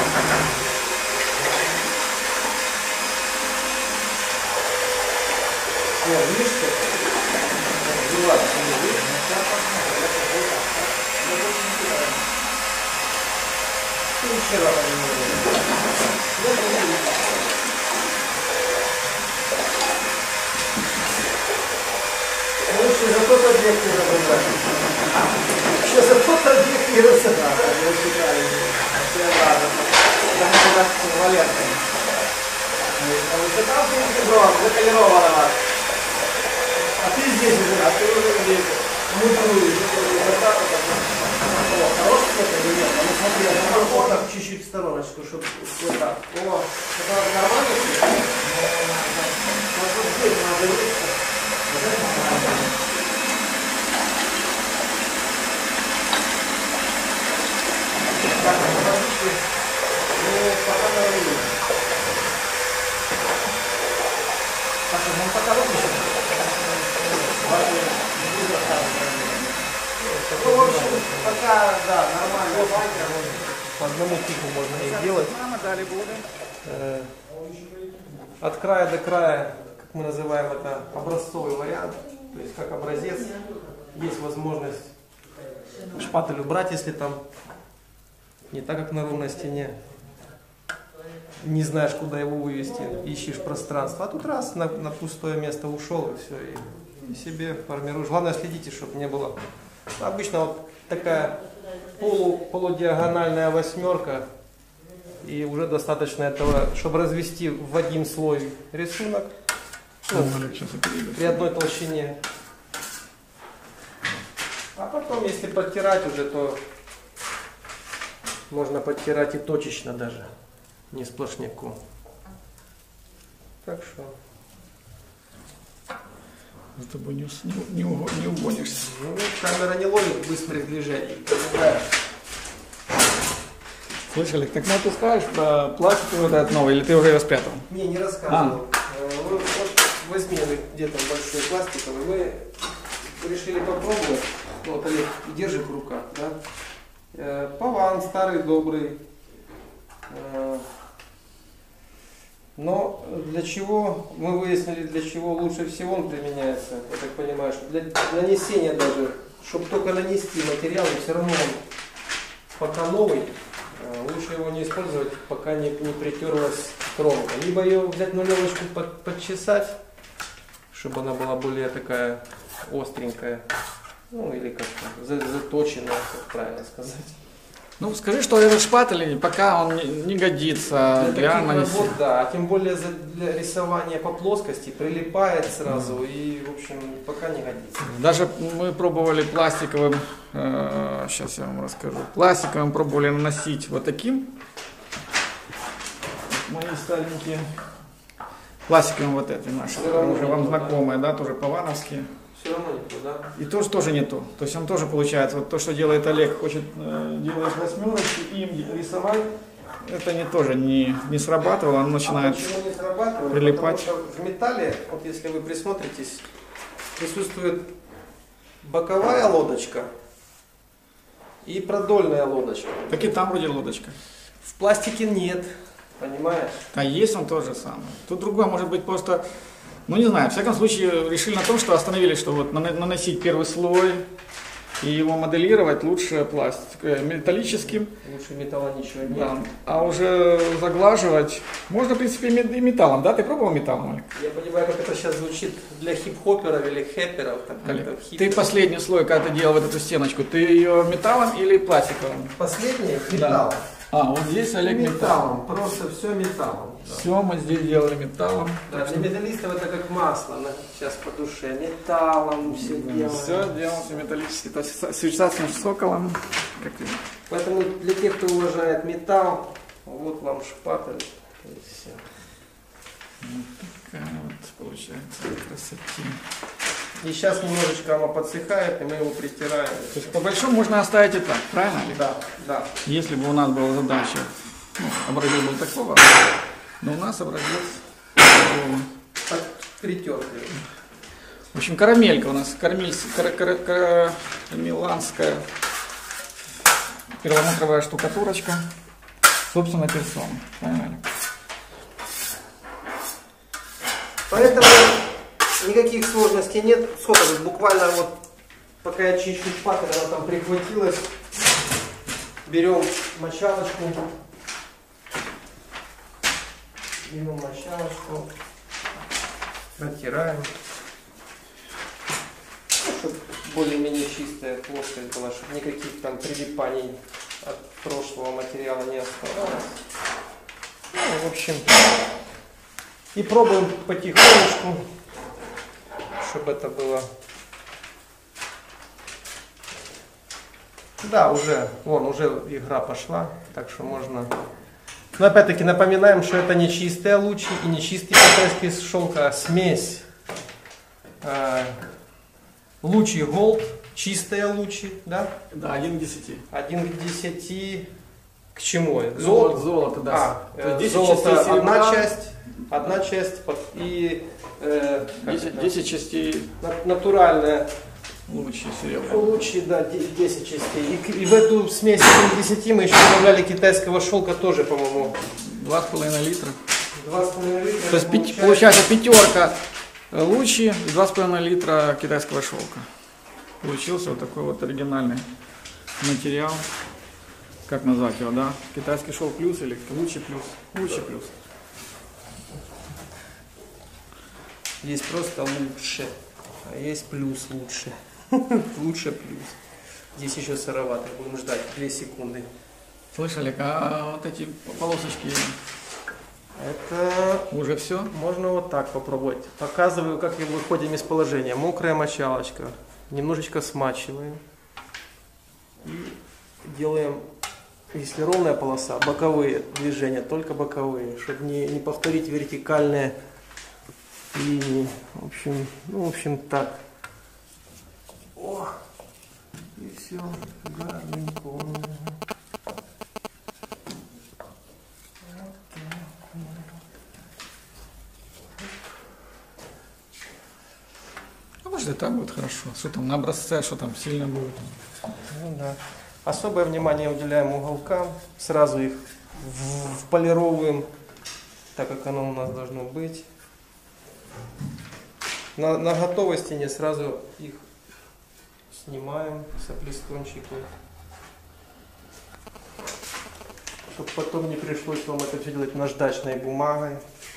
Видишь, что? Бывает. Ну, вчера лучше за тот объект не разобрать. Сейчас за тот объект не разобрать. А ты здесь уже, а ты уже здесь. Мудруешь. Хороший это или нет? Ну смотри, я вот так чуть-чуть в стороночку, чтобы вот так. О, это нормально? Вот здесь надо выйти. Так, подождите. Ну, пока наверное. Так, ну пока выпущим. Ну, в общем, пока, да, нормально. По одному типу можно и делать. От края до края, как мы называем это, образцовый вариант. То есть как образец. Есть возможность шпатель убрать, если там не так, как на ровной стене. Не знаешь, куда его вывести, ищешь пространство. А тут раз на пустое место ушел и все. И себе формируешь. Главное, следите, чтобы не было. Обычно вот такая полудиагональная восьмерка. И уже достаточно этого, чтобы развести в один слой рисунок. Ну, при одной толщине. А потом, если подтирать уже, то можно подтирать и точечно даже. Не сплошняком. Так что. За тобой не угонишься. Ну, камера не ловит быстрых движений. Слышали, так мы отпускаешь пластиковый вот этот новый, или ты уже его спрятал? Не рассказывал. Вот возьми где-то большой пластиковый. Мы решили попробовать. Вот, Олег, держи в руках, да? Паван старый, добрый. Но для чего, мы выяснили, для чего лучше всего он применяется, я так понимаю, что для нанесения даже, чтобы только нанести материал, и все равно он пока новый, лучше его не использовать, пока не притерлась кромка. Либо ее взять нулевочку подчесать, чтобы она была более такая остренькая, ну или как-то заточенная, как правильно сказать. Ну, скажи, что этот шпатель пока он не годится для нанесения. Вот, да, а тем более для рисования по плоскости прилипает сразу и, в общем, пока не годится. Даже мы пробовали пластиковым, сейчас я вам расскажу, пластиковым пробовали наносить вот таким. Мои старенькие. Пластиковым вот эти наши, уже вам знакомые, да, тоже павановские. Все равно не то, да? И тоже не то. То есть он тоже получается, вот то, что делает Олег, хочет делать восьмерочки, им рисовать, это тоже не срабатывало, оно начинает почему не срабатывает? прилипать. Потому что в металле, вот если вы присмотритесь, присутствует боковая лодочка и продольная лодочка. Так и там вроде лодочка. В пластике нет, понимаешь? А есть он тот же самый. Тут другое может быть просто, ну не знаю, в всяком случае решили на том, что остановились, что вот наносить первый слой, И его моделировать лучше металлическим. Лучше металла ничего нет. Да. А уже заглаживать можно, в принципе, и металлом. Да, ты пробовал металлом, Олег? Я понимаю, как это сейчас звучит для хип-хоперов или хэперов. Олег, ты последний слой, когда ты делал вот эту стеночку, ты ее металлом или пластиковым? Последний металлом. А, вот здесь, Олег, металлом. Просто все металлом. Да. Все мы здесь делали металлом. Да, для металлистов это как масло, сейчас по душе. Металлом все делаем. Все делается металлически, то есть с швейцарским соколом. Поэтому для тех, кто уважает металл, вот вам шпатель. И все. Вот такая вот получается красота. И сейчас немножечко оно подсыхает, и мы его притираем. То есть по большому можно оставить и так, правильно? Да, да. Если бы у нас была задача, образец был такого, но у нас образец такого. Так притертый. В общем, карамелька у нас, карамеланская перламутровая штукатурочка, собственно, персона. Правильно? Поэтому никаких сложностей нет. Сколько тут буквально вот, пока я чищу шпатель, она там прихватилась. Берем мочалочку. Берем мочалочку. Натираем. Ну, чтобы более-менее чистая плоскость была, чтобы никаких там прилипаний от прошлого материала не оставалось. Ну, в общем, и пробуем потихонечку, чтобы это было. Да, уже игра пошла, так что можно. Но опять-таки напоминаем, что это не чистые лучи и не чистый китайский шелк, а смесь. Лучи Gold, чистые лучи, да? Да, 1 к 10. 1 к 10 к чему? Золото, да. Золото одна часть и 10 частей натуральная. лучи серебряные. Лучи, да, 10 частей. И в эту смесь 10 мы еще добавляли китайского шелка тоже, по-моему. 2,5 литра. 2,5 литра. То есть получается пятерка лучи и 2,5 литра китайского шелка. Получился вот такой вот оригинальный материал. Как назвать его, да? Китайский шелк плюс или лучи плюс? Лучи плюс. Есть просто лучше, а есть плюс лучше. Лучше плюс. Здесь еще сыровато, будем ждать 2 секунды. Слышали, а вот эти полосочки, Это уже все? можно вот так попробовать. Показываю, как мы выходим из положения. Мокрая мочалочка. Немножечко смачиваем. И делаем, если ровная полоса, боковые движения, только боковые, чтобы не повторить вертикальные линии. В общем так. О, и все, гарненько. А может и так будет хорошо. Что там на образце, что там сильно будет. Ну, да. Особое внимание уделяем уголкам. Сразу их вполировываем, так как оно у нас должно быть. На готовой стене сразу их снимаем с оплескончики. Чтобы потом не пришлось вам это все делать наждачной бумагой,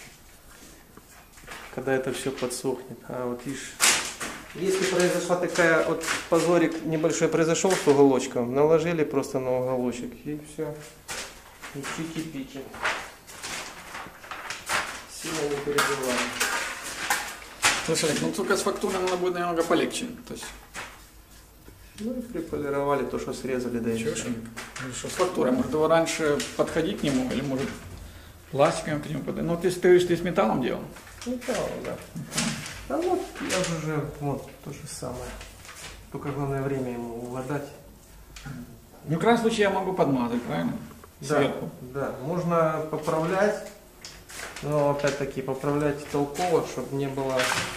когда это все подсохнет. А вот видишь, если произошла такая вот позорик небольшой произошел с уголочком, наложили просто на уголочек и все. И чики-пики. Сильно не переживаем. Слушай, Олег, ну только с фактурой надо будет немного полегче. То есть, Ну и приполировали то, что срезали, да и чего все. ж, что с фактурой? Может его раньше подходить к нему, или может пластиком к нему подойти? Ну ты с металлом делал? Металл, да. А вот я уже вот то же самое. Только главное время ему угадать. Ну, в крайнем случае я могу подмазать, правильно? Сверху. Да, можно поправлять, но опять-таки поправлять толково, чтобы не было.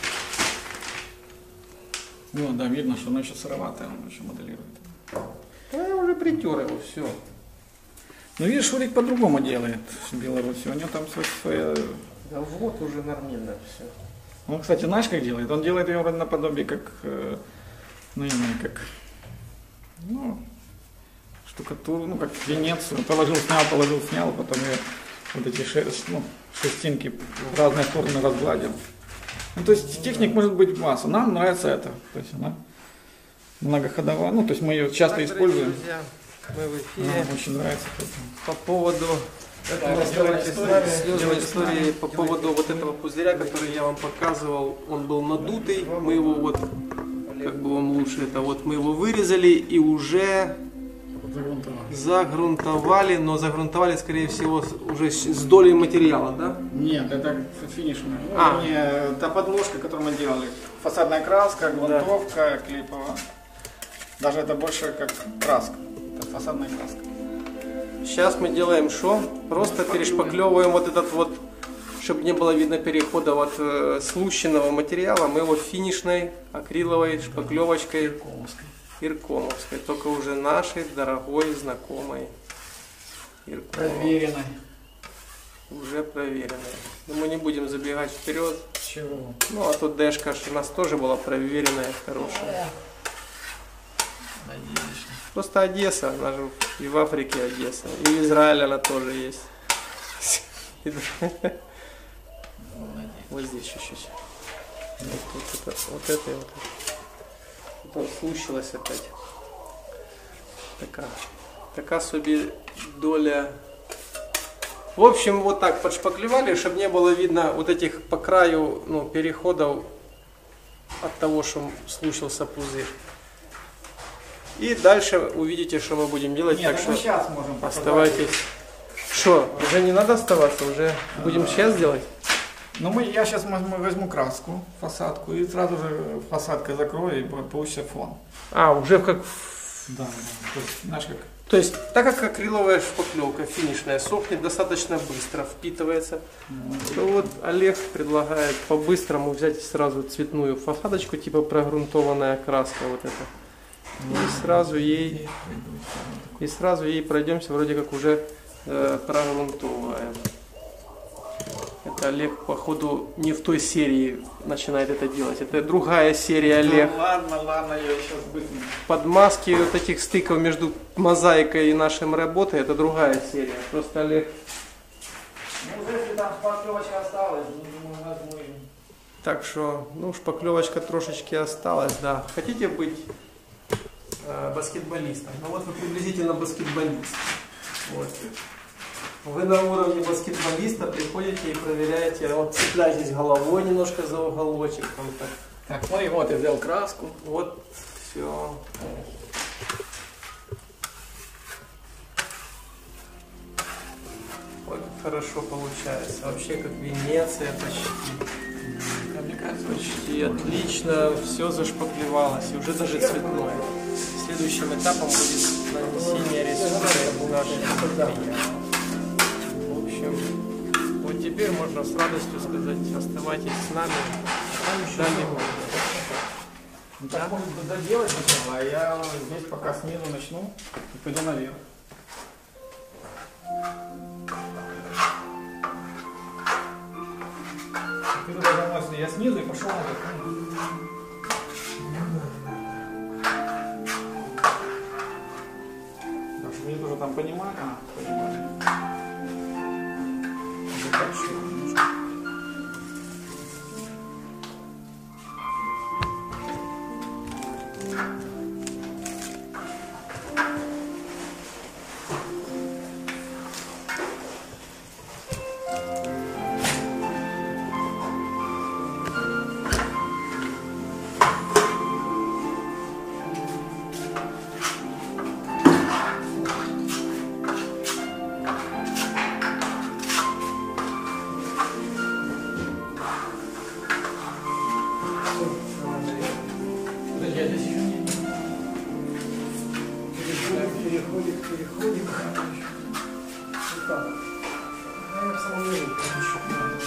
Ну да, видно, что оно еще сыроватое, он еще моделирует. Ну, я уже притер его, все. Ну видишь, Шурик по-другому делает в Беларуси. У него там своя... Да вот уже нормально все. Он, кстати, знаешь, как делает? Он делает ее вроде наподобие, как, ну не знаю, как Ну, штукатуру, ну как Венецию, положил, снял, потом я вот эти шерстинки в разные стороны разгладил. Ну, то есть техник может быть масса. Нам нравится это. То есть она многоходовая. Ну, то есть мы ее часто используем. Друзья, мы в эфире. Нам очень нравится. По поводу слезной истории, по поводу вот этого пузыря, который я вам показывал, он был надутый, мы его вот, как бы вам лучше это, вот мы его вырезали и уже загрунтовали, но загрунтовали, скорее всего, уже с долей материала, да? Нет, это финишная. Та подложка, которую мы делали. Фасадная краска, грунтовка, клейповая. Даже это больше как краска. Это фасадная краска. Сейчас мы делаем что? Просто перешпаклевываем вот этот вот, чтобы не было видно перехода от слущенного материала, мы его финишной акриловой шпаклевочкой Иркомовской, только уже нашей дорогой знакомой Иркомовой. Проверенной. Уже проверенной. Но мы не будем забегать вперед. Чего? Ну а тут дэшка у нас тоже была проверенная, хорошая. Просто Одесса, она же и в Африке Одесса, и в Израиле она тоже есть. Вот здесь чуть-чуть. Вот это и вот это. Потом слушалась опять. Така собі доля. В общем, вот так подшпаклевали, чтобы не было видно вот этих по краю, ну, переходов от того, что слушался пузырь. И дальше увидите, что мы будем делать. Нет, так что сейчас можем оставайтесь. Что, уже не надо оставаться, уже будем сейчас делать? Ну, я сейчас возьму краску, фасадку, и сразу же фасадкой закрою, и получится фон. А, уже как... Да. То есть, знаешь, как... То есть, так как акриловая шпаклевка финишная сохнет достаточно быстро, впитывается, то вот Олег предлагает по-быстрому взять сразу цветную фасадочку, типа прогрунтованная краска вот эта. И сразу ей пройдемся, вроде как уже прогрунтовываем. Это Олег, походу, не в той серии начинает это делать. Это другая серия Олег. Ну, ладно, я сейчас быстро. Под маски вот этих стыков между мозаикой и нашей работой, это другая серия. Просто Олег... Ну, если там шпаклевочка осталась, думаю, возьму. Так что, ну, шпаклевочка трошечки осталась, да. Хотите быть баскетболистом? Ну вот вы приблизительно баскетболист. Вот. Вы на уровне баскетболиста приходите и проверяете, вот цепляетесь головой немножко за уголочек. Там так. Так, смотри, вот я взял краску. Вот, все. Вот хорошо получается. Вообще как Венеция почти. Мне кажется, Почти отлично, все зашпаклевалось, и уже даже цветное. Следующим этапом будет нанесение рисунка нашей. В общем, вот теперь можно с радостью сказать, оставайтесь с нами. Далее ну, так может доделать сначала, а я здесь пока снизу начну и пойду наверх. Ты туда заносишь, я снизу и пошел наверх. Так что мне тоже там понимать. Понимаю. Это так что немножко. Переходик. Вот так. Ну, я в самом деле еще надо.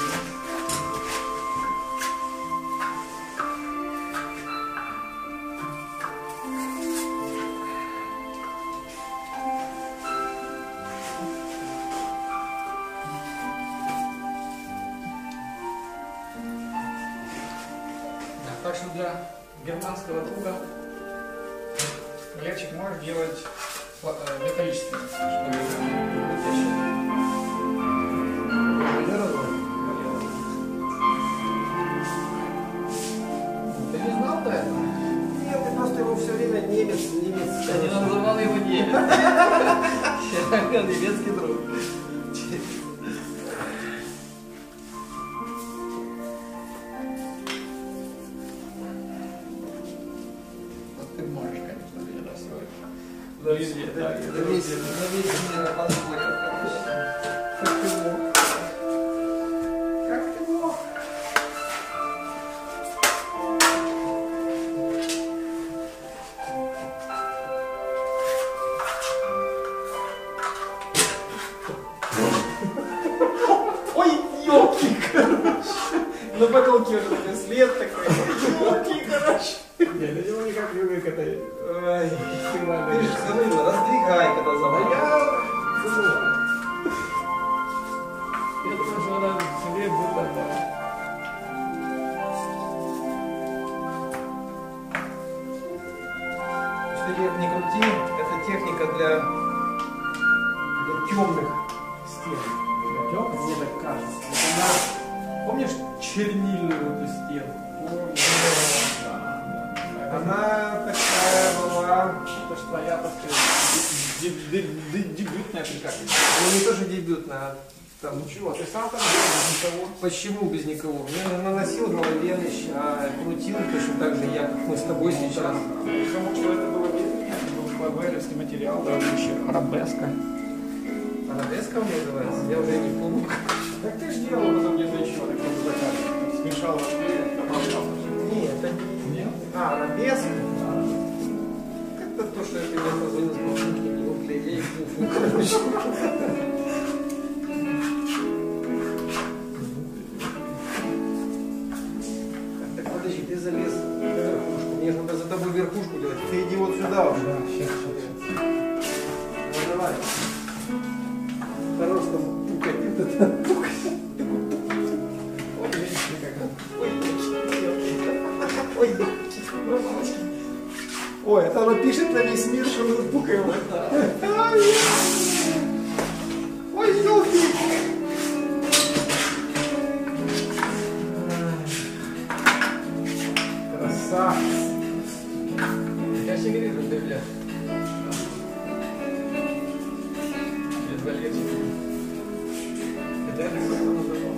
Так что для германского друга Левчик можешь делать металлический. Ты не знал до этого? Нет, ты просто его все время немец. Я не называл его немец. Я немецкий друг. Ты можешь, конечно, меня расстроить. На весь мир опозорил, короче. Как ты мог? Как ты мог? Ой, елки, короче. На потолке уже такой свет такой. Елки, короче. Я на него никак не выкатаю. Ай, Ты же говорил, раздвигай, когда забыл. Я думаю, что она свет будет нормально. Что не крути, это техника для темных стен. Темный, мне так кажется. Вот она, помнишь чернильную эту стену? Она такая была, Это ж твоя, так сказать, дебютная прикатка. ну не тоже дебютная, а там Ну чего, ты сам там делал без никого? почему без никого? Я наносил Головеныч, а крутил точно так же я, как мы с тобой сейчас. Потому что это было видно, это был ПВРовский материал, да, еще арабеска. Арабеска он называется? Я уже не помню. Так ты ж делал потом где-то еще, так вот заказывал. Смешал добавлял. Нет, это не... Нет? А, арабеска? Это то, что я тебе позвонил с бабушки, не уклеил, я их пуфу, короче. Так, подожди, ты залез в верхушку. Мне же надо за тобой верхушку делать. Ты иди вот сюда уже. Сейчас. Ну давай. Хорош там пукать. Ой, женщина какая. Ой, ой, это она пишет на весь мир, что мы пукаем. Ой, елки! Красавец. Я себе вижу, ты, бля. Без болельщика. Это я так называл.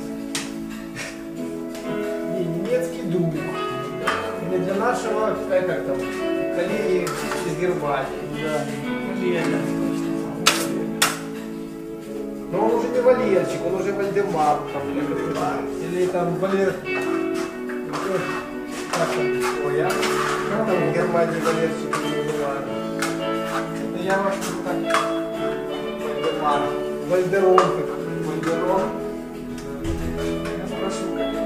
Не, немецкий друг. Не для нашего, как там, коллеги из Германии. Да. Лена. Но он уже не Валерчик, он уже Вальдемар. Там, или там Валер... Как там? Ой, я? Как там в Германии Валерчик называют? Да я ваш так. Вальдемар. Вальдерон. Вальдерон. Я спрошу, как это.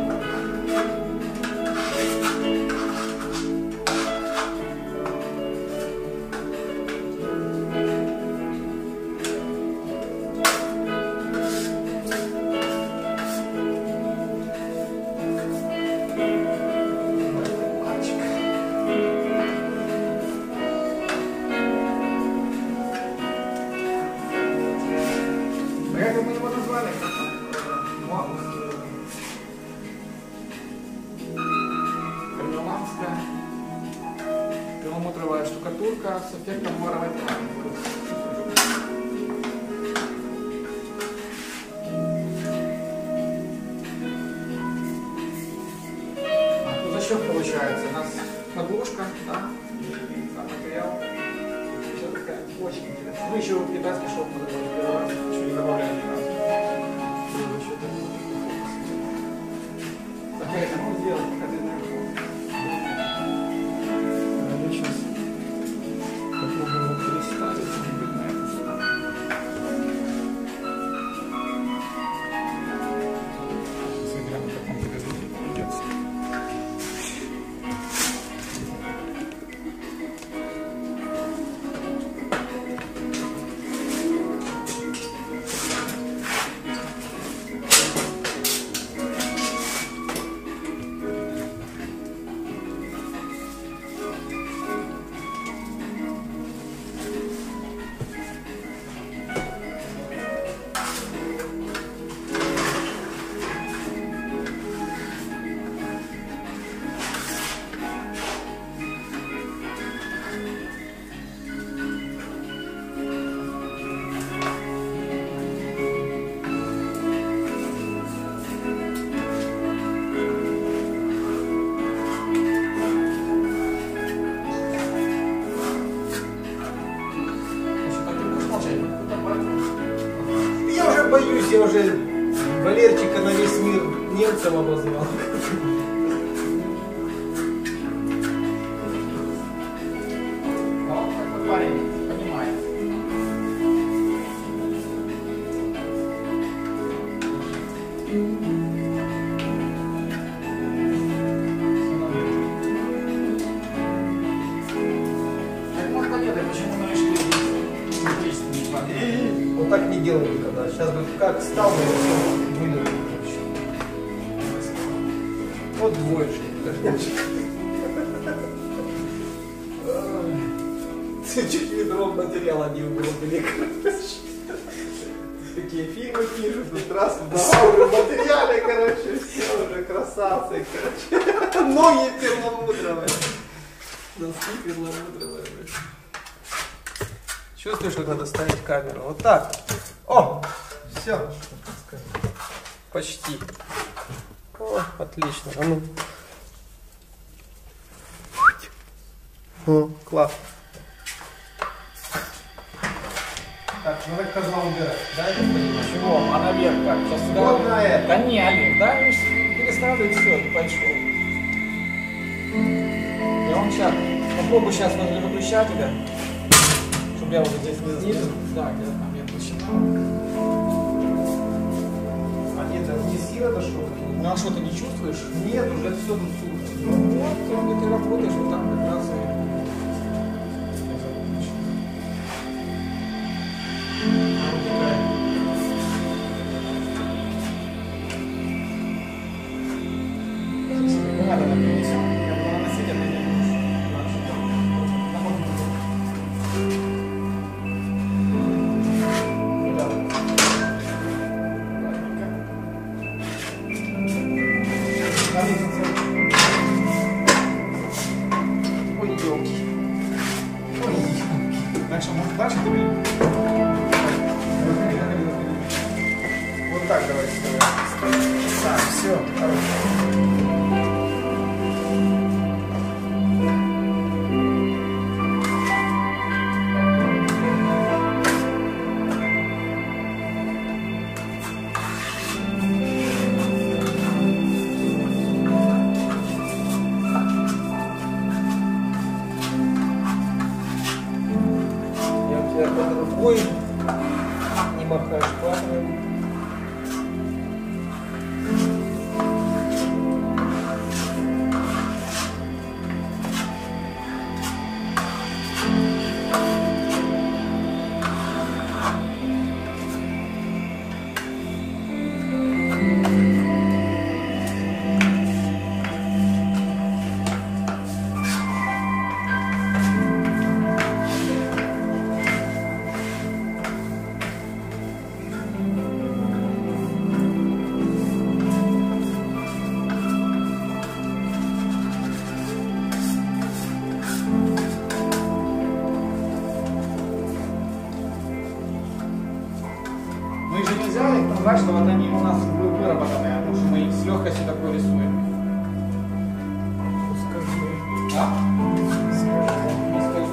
Как мы его назвали? Кармеланская перламутровая штукатурка с эффектом моровой ткани. За счет получается у нас подложка, да, и сам материал. Все такая очень интересная. Мы еще китайский шелк подобрали первый раз, еще не добавляли ни разу. Так, это мы сделали, пока ты знаешь. Я сейчас попробую его переставить, может быть, на это самое. Смотря на каком положении придется. я уже Валерчика на весь мир немцем обозвал. А он такой парень, понимает. Как можно делать? Почему мы решили здесь не падать? Вот так не делай никогда. Сейчас бы как стал бы все вылет. Вот двоечник. Чуть ведром материала не угробили. Такие фильмы пишут, тут раз в материале, короче, все уже красавцы, короче. Ноги перламутровые. Носки перламутровые. Чувствуешь, как надо ставить камеру? Вот так. О! Все. Почти. О, отлично. А ну. О, класс. Так, ну так козла убирать, да, я понимаю? Чего? А наверх как? Сейчас сюда... Вот на это. Да не, Олег, да, видишь, переставлю и все, и пошел. Я вам сейчас попробую сейчас возле выключателя, чтобы я уже здесь не заснизу. Да, где-то там я начинал. А нет, это не сила дошел. Ну а что, ты не чувствуешь? Нет, уже все тут сухо. Ну вот, где ты работаешь, вот там как раз и... Не надо на принесем. Я буду наносить, а ты не Ой, елки. Дальше, может, дальше ты мне? Вот так давай ставим. Так, все, хорошо. Я у тебя под рукой не махаешь пальцем. Мы же нельзя их назвать, что вот они у нас выработаны, потому что мы их с легкостью такой рисуем. Скажи. Да? Скажи. Не скажу.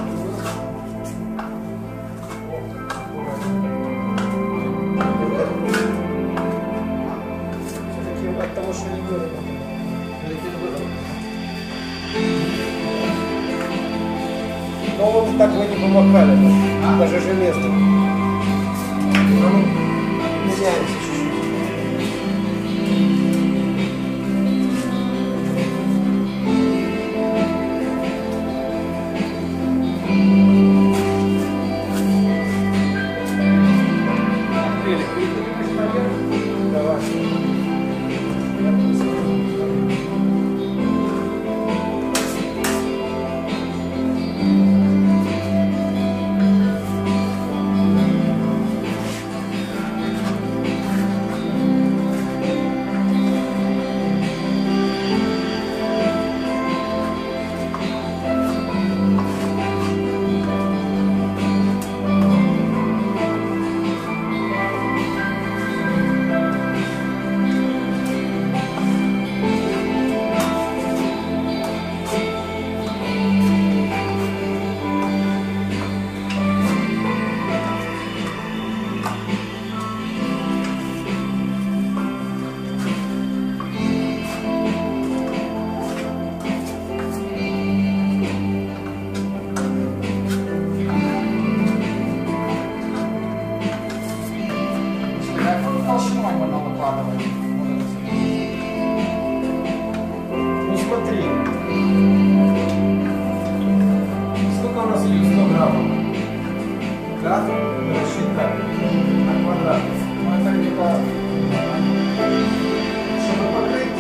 Все-таки от того, что не выработано. Но вот так вы не помахали, даже железно. Ну, меняемся чуть-чуть. Давай. площадью 100 граммов. Да? Рассчитать на квадрат. Ну, это где-то, Чтобы покрыть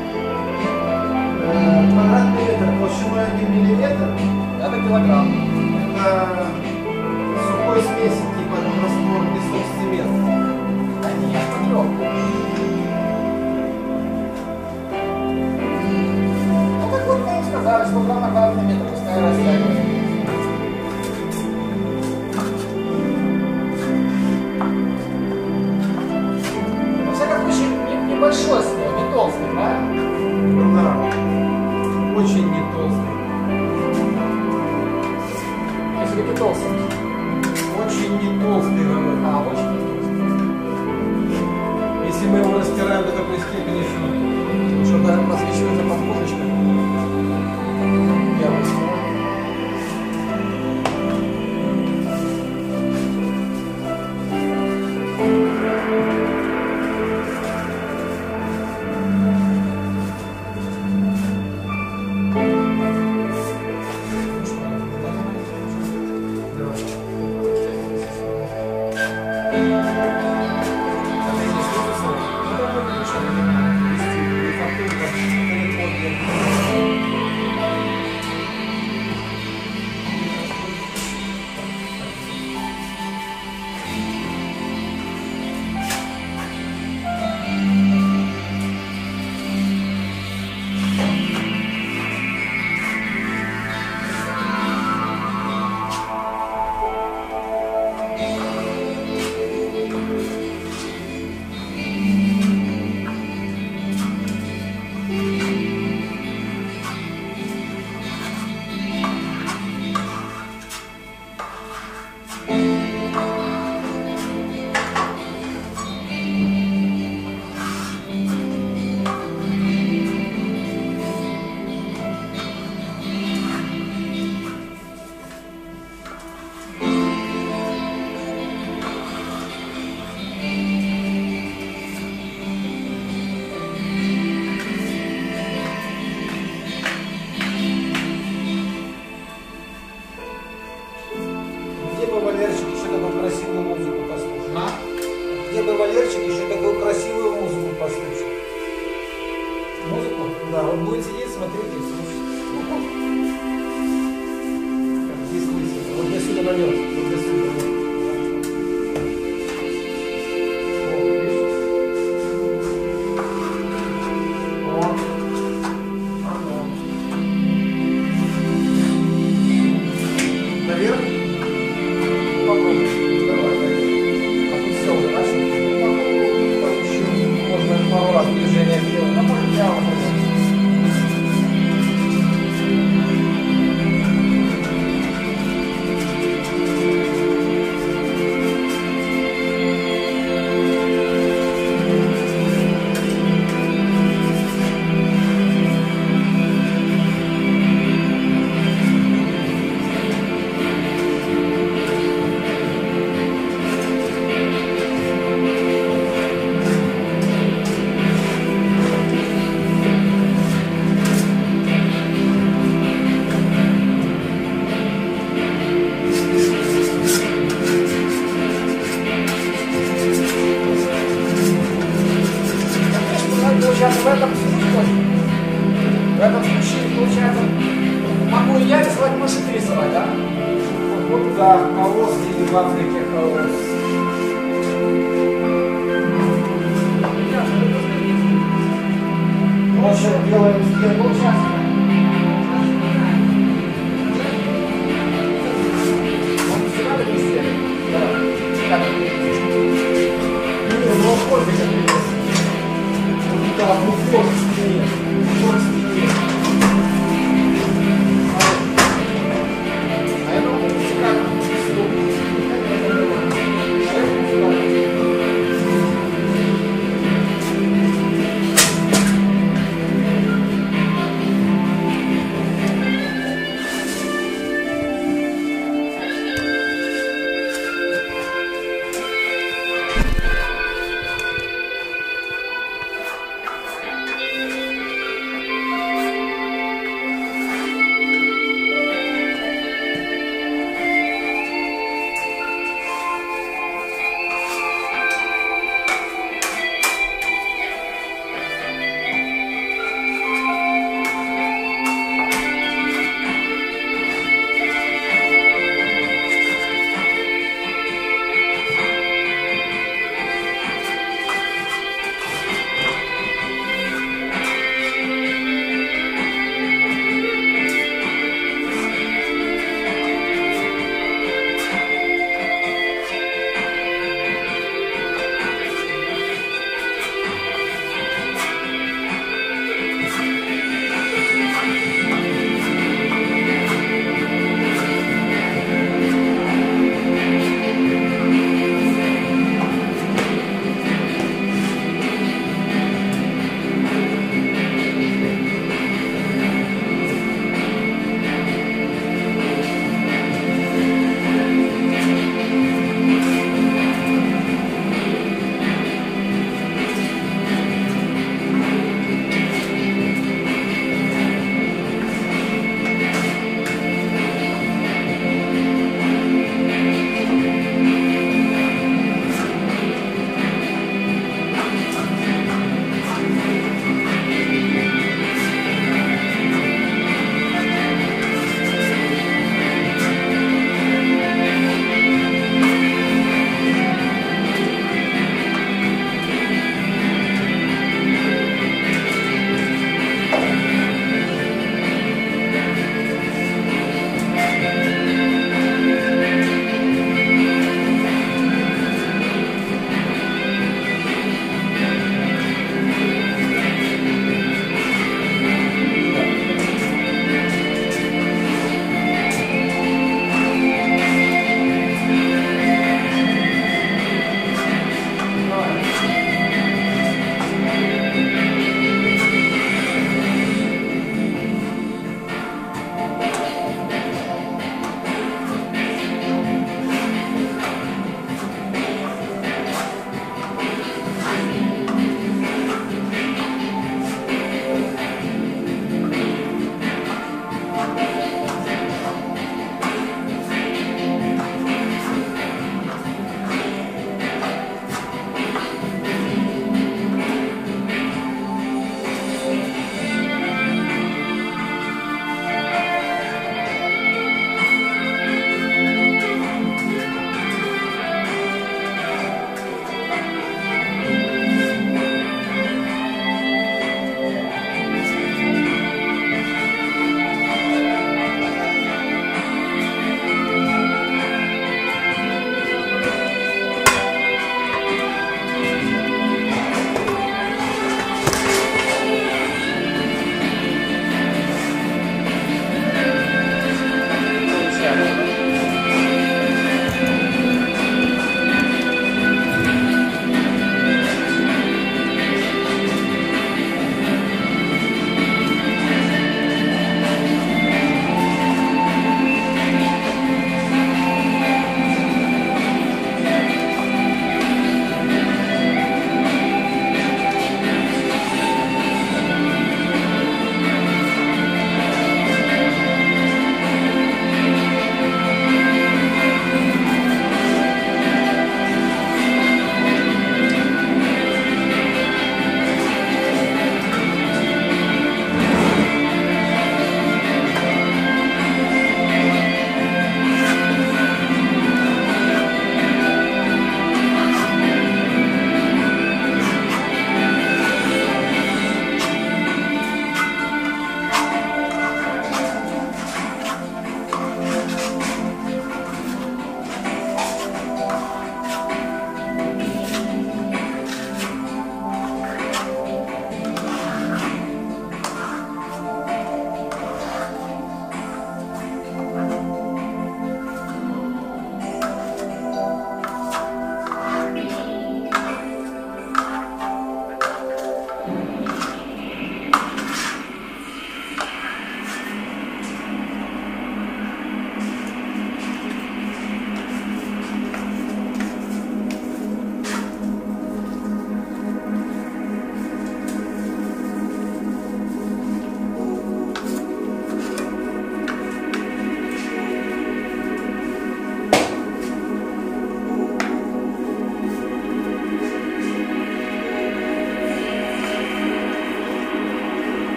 квадратный метр толщиной 1 миллиметр, это килограмм. это сухой смеси, типа раствор песок цемент. Конечно, трёх. Ну, как вот мы и сказали, 100 грамм на квадратный метр, постоянно растягиваем. Во всяком случае, небольшой слой, не толстый, правильно? Ну да, очень не толстый. Если не толстый. Очень не толстый, говорю. Очень не толстый. Если мы его растираем до такой степени, что даже просвечивается подложечка. Я возьму. Валерчик еще такую красивую музыку послушать? А? Где бы Валерчик еще такую красивую музыку послушать? Музыку? Да, он будет сидеть, смотреть и слушать. Так, здесь высоко. Вот до сюда наверх. Вот до сюда. Вот. О, видишь? О. Ага. Наверх? Попробуй. Давай, наверх. А тут все уже начал. Попробуй. Еще можно пару раз движение сделать. А может я уже. Получается, в этом случае, получается, могу и я рисовать, можешь и ты рисовать, да? Вот да, полоски и в Африке колосс. Лучше делаем стену. Он всегда так везде. Да. Ну, упор как раз. Да, упор в стене. Упор в стене. А я думаю, как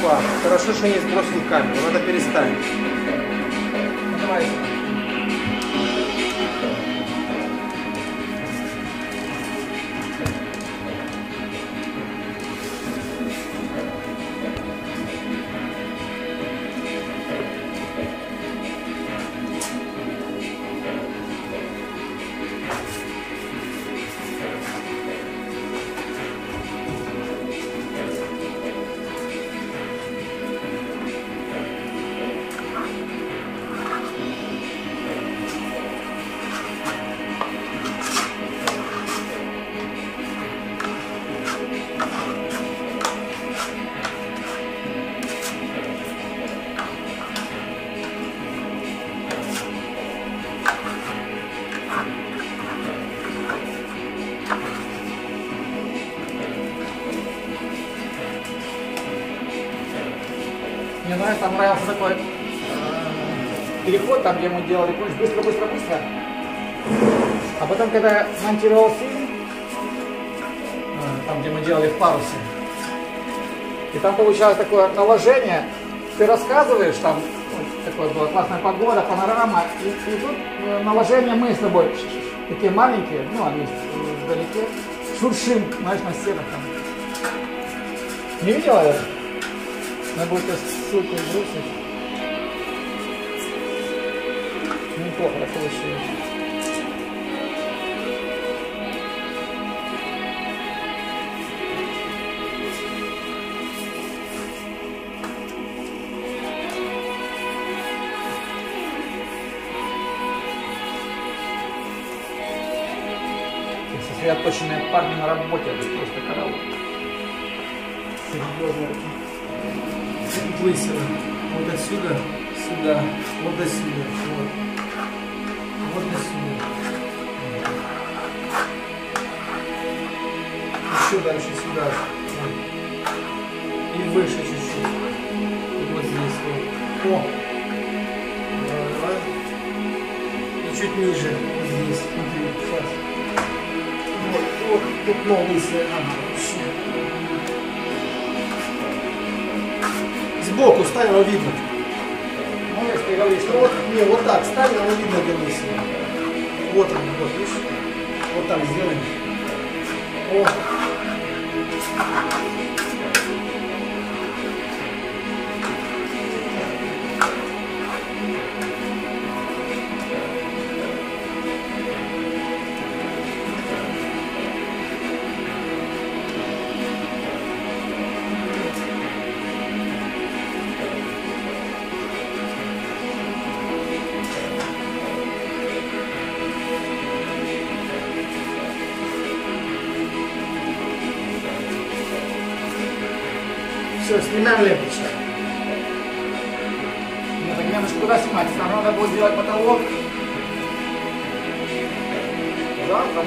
Опа, хорошо, что не сбросил камеру, надо переставить. Ну, давай. Мне нравится, там нравился такой переход, там где мы делали пульс быстро. А потом, когда я монтировал фильм, там где мы делали в парусе, и там получалось такое наложение, ты рассказываешь, там такое была классная погода, панорама, и тут наложение мы с тобой, такие маленькие, ну они вдалеке, шуршим, знаешь, на стенах там. Не видела это? Надо будет ссылку сбросить. Неплохо так получилось. Сосредоточенные парни на работе, это просто караул. Серьезно. Лысина. Вот отсюда, сюда, вот до сюда, вот. Вот до сюда. Еще дальше сюда. И выше чуть-чуть. Вот здесь вот. О! Давай. И чуть ниже. Вот здесь. Смотри, сейчас. Вот тут новый лысая. Сбоку ставь, его видно. Ну, если ты говоришь, Ну, вот, не, вот так ставь, его видно, где лысина. Вот он, вот, видишь? Вот так сделаем. О. Все, снимаем ленточку. нет, так мне куда снимать? Там надо будет сделать потолок. Завтра.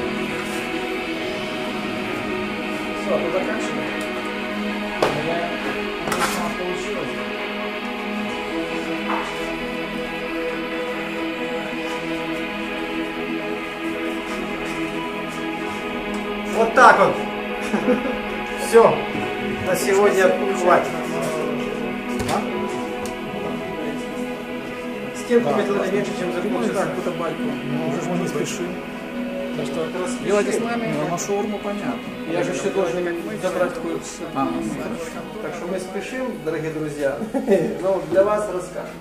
Все, ты заканчивай. Отлично у нас получилось. Вот так вот. Все. На сегодня хватит. Стенку металла меньше, чем закончится. Так, какую-то байку. Мы не спешим. Так что делайте с нами, на шаурму понятно. Я же еще должен забрать кое-что. Ну, Так что мы спешим, дорогие друзья. Но для вас расскажем.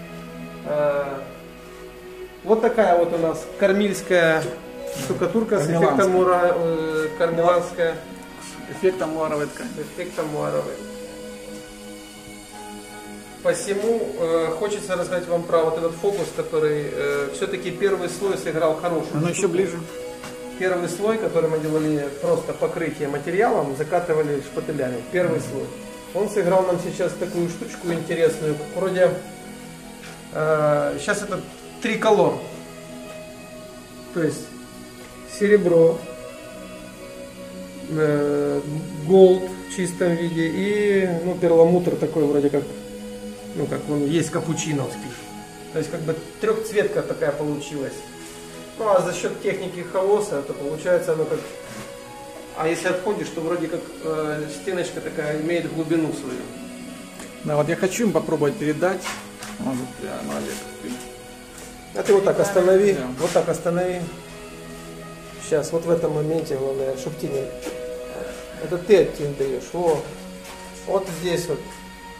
Вот такая вот у нас кармильская штукатурка с эффектом кармеланская. Эффектом муаровой ткани. Эффектом муаровой. Посему хочется рассказать вам про вот этот фокус, который все-таки первый слой сыграл хороший. Ну еще ближе. Первый слой, который мы делали просто покрытие материалом, закатывали шпателями. Первый слой. Он сыграл нам сейчас такую штучку интересную, как вроде сейчас это триколор. То есть серебро, голд в чистом виде и перламутр такой вроде как, как он есть капучиновский. То есть как бы трехцветка такая получилась. Ну а за счет техники хаоса, то получается оно как... А если отходишь, то вроде как стеночка такая имеет глубину свою. Да, вот я хочу им попробовать передать. Может, прямо, Олег, ты. А ты вот так останови, Да. вот так останови. Сейчас, вот в этом моменте, главное, чтобы ты не... Это ты оттень даешь. Во. Вот здесь вот.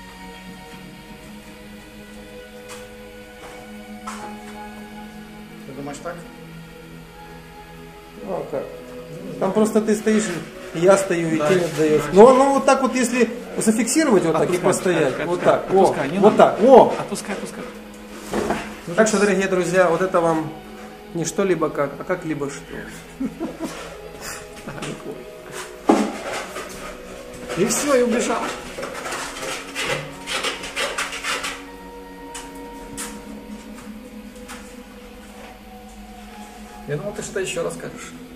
Ты думаешь так? Ну, а как? Там просто ты стоишь, и я стою, и Да, тень отдаешь. Ну, вот так вот, если зафиксировать вот так и Отпускай, постоять. отпускай, Вот так. О, отпускай, не вот надо. так. О! Отпускай, отпускай. Так что, дорогие друзья, вот это вам не что-либо как, а как-либо что. И все, и убежал. Я думал, ты что-то еще расскажешь.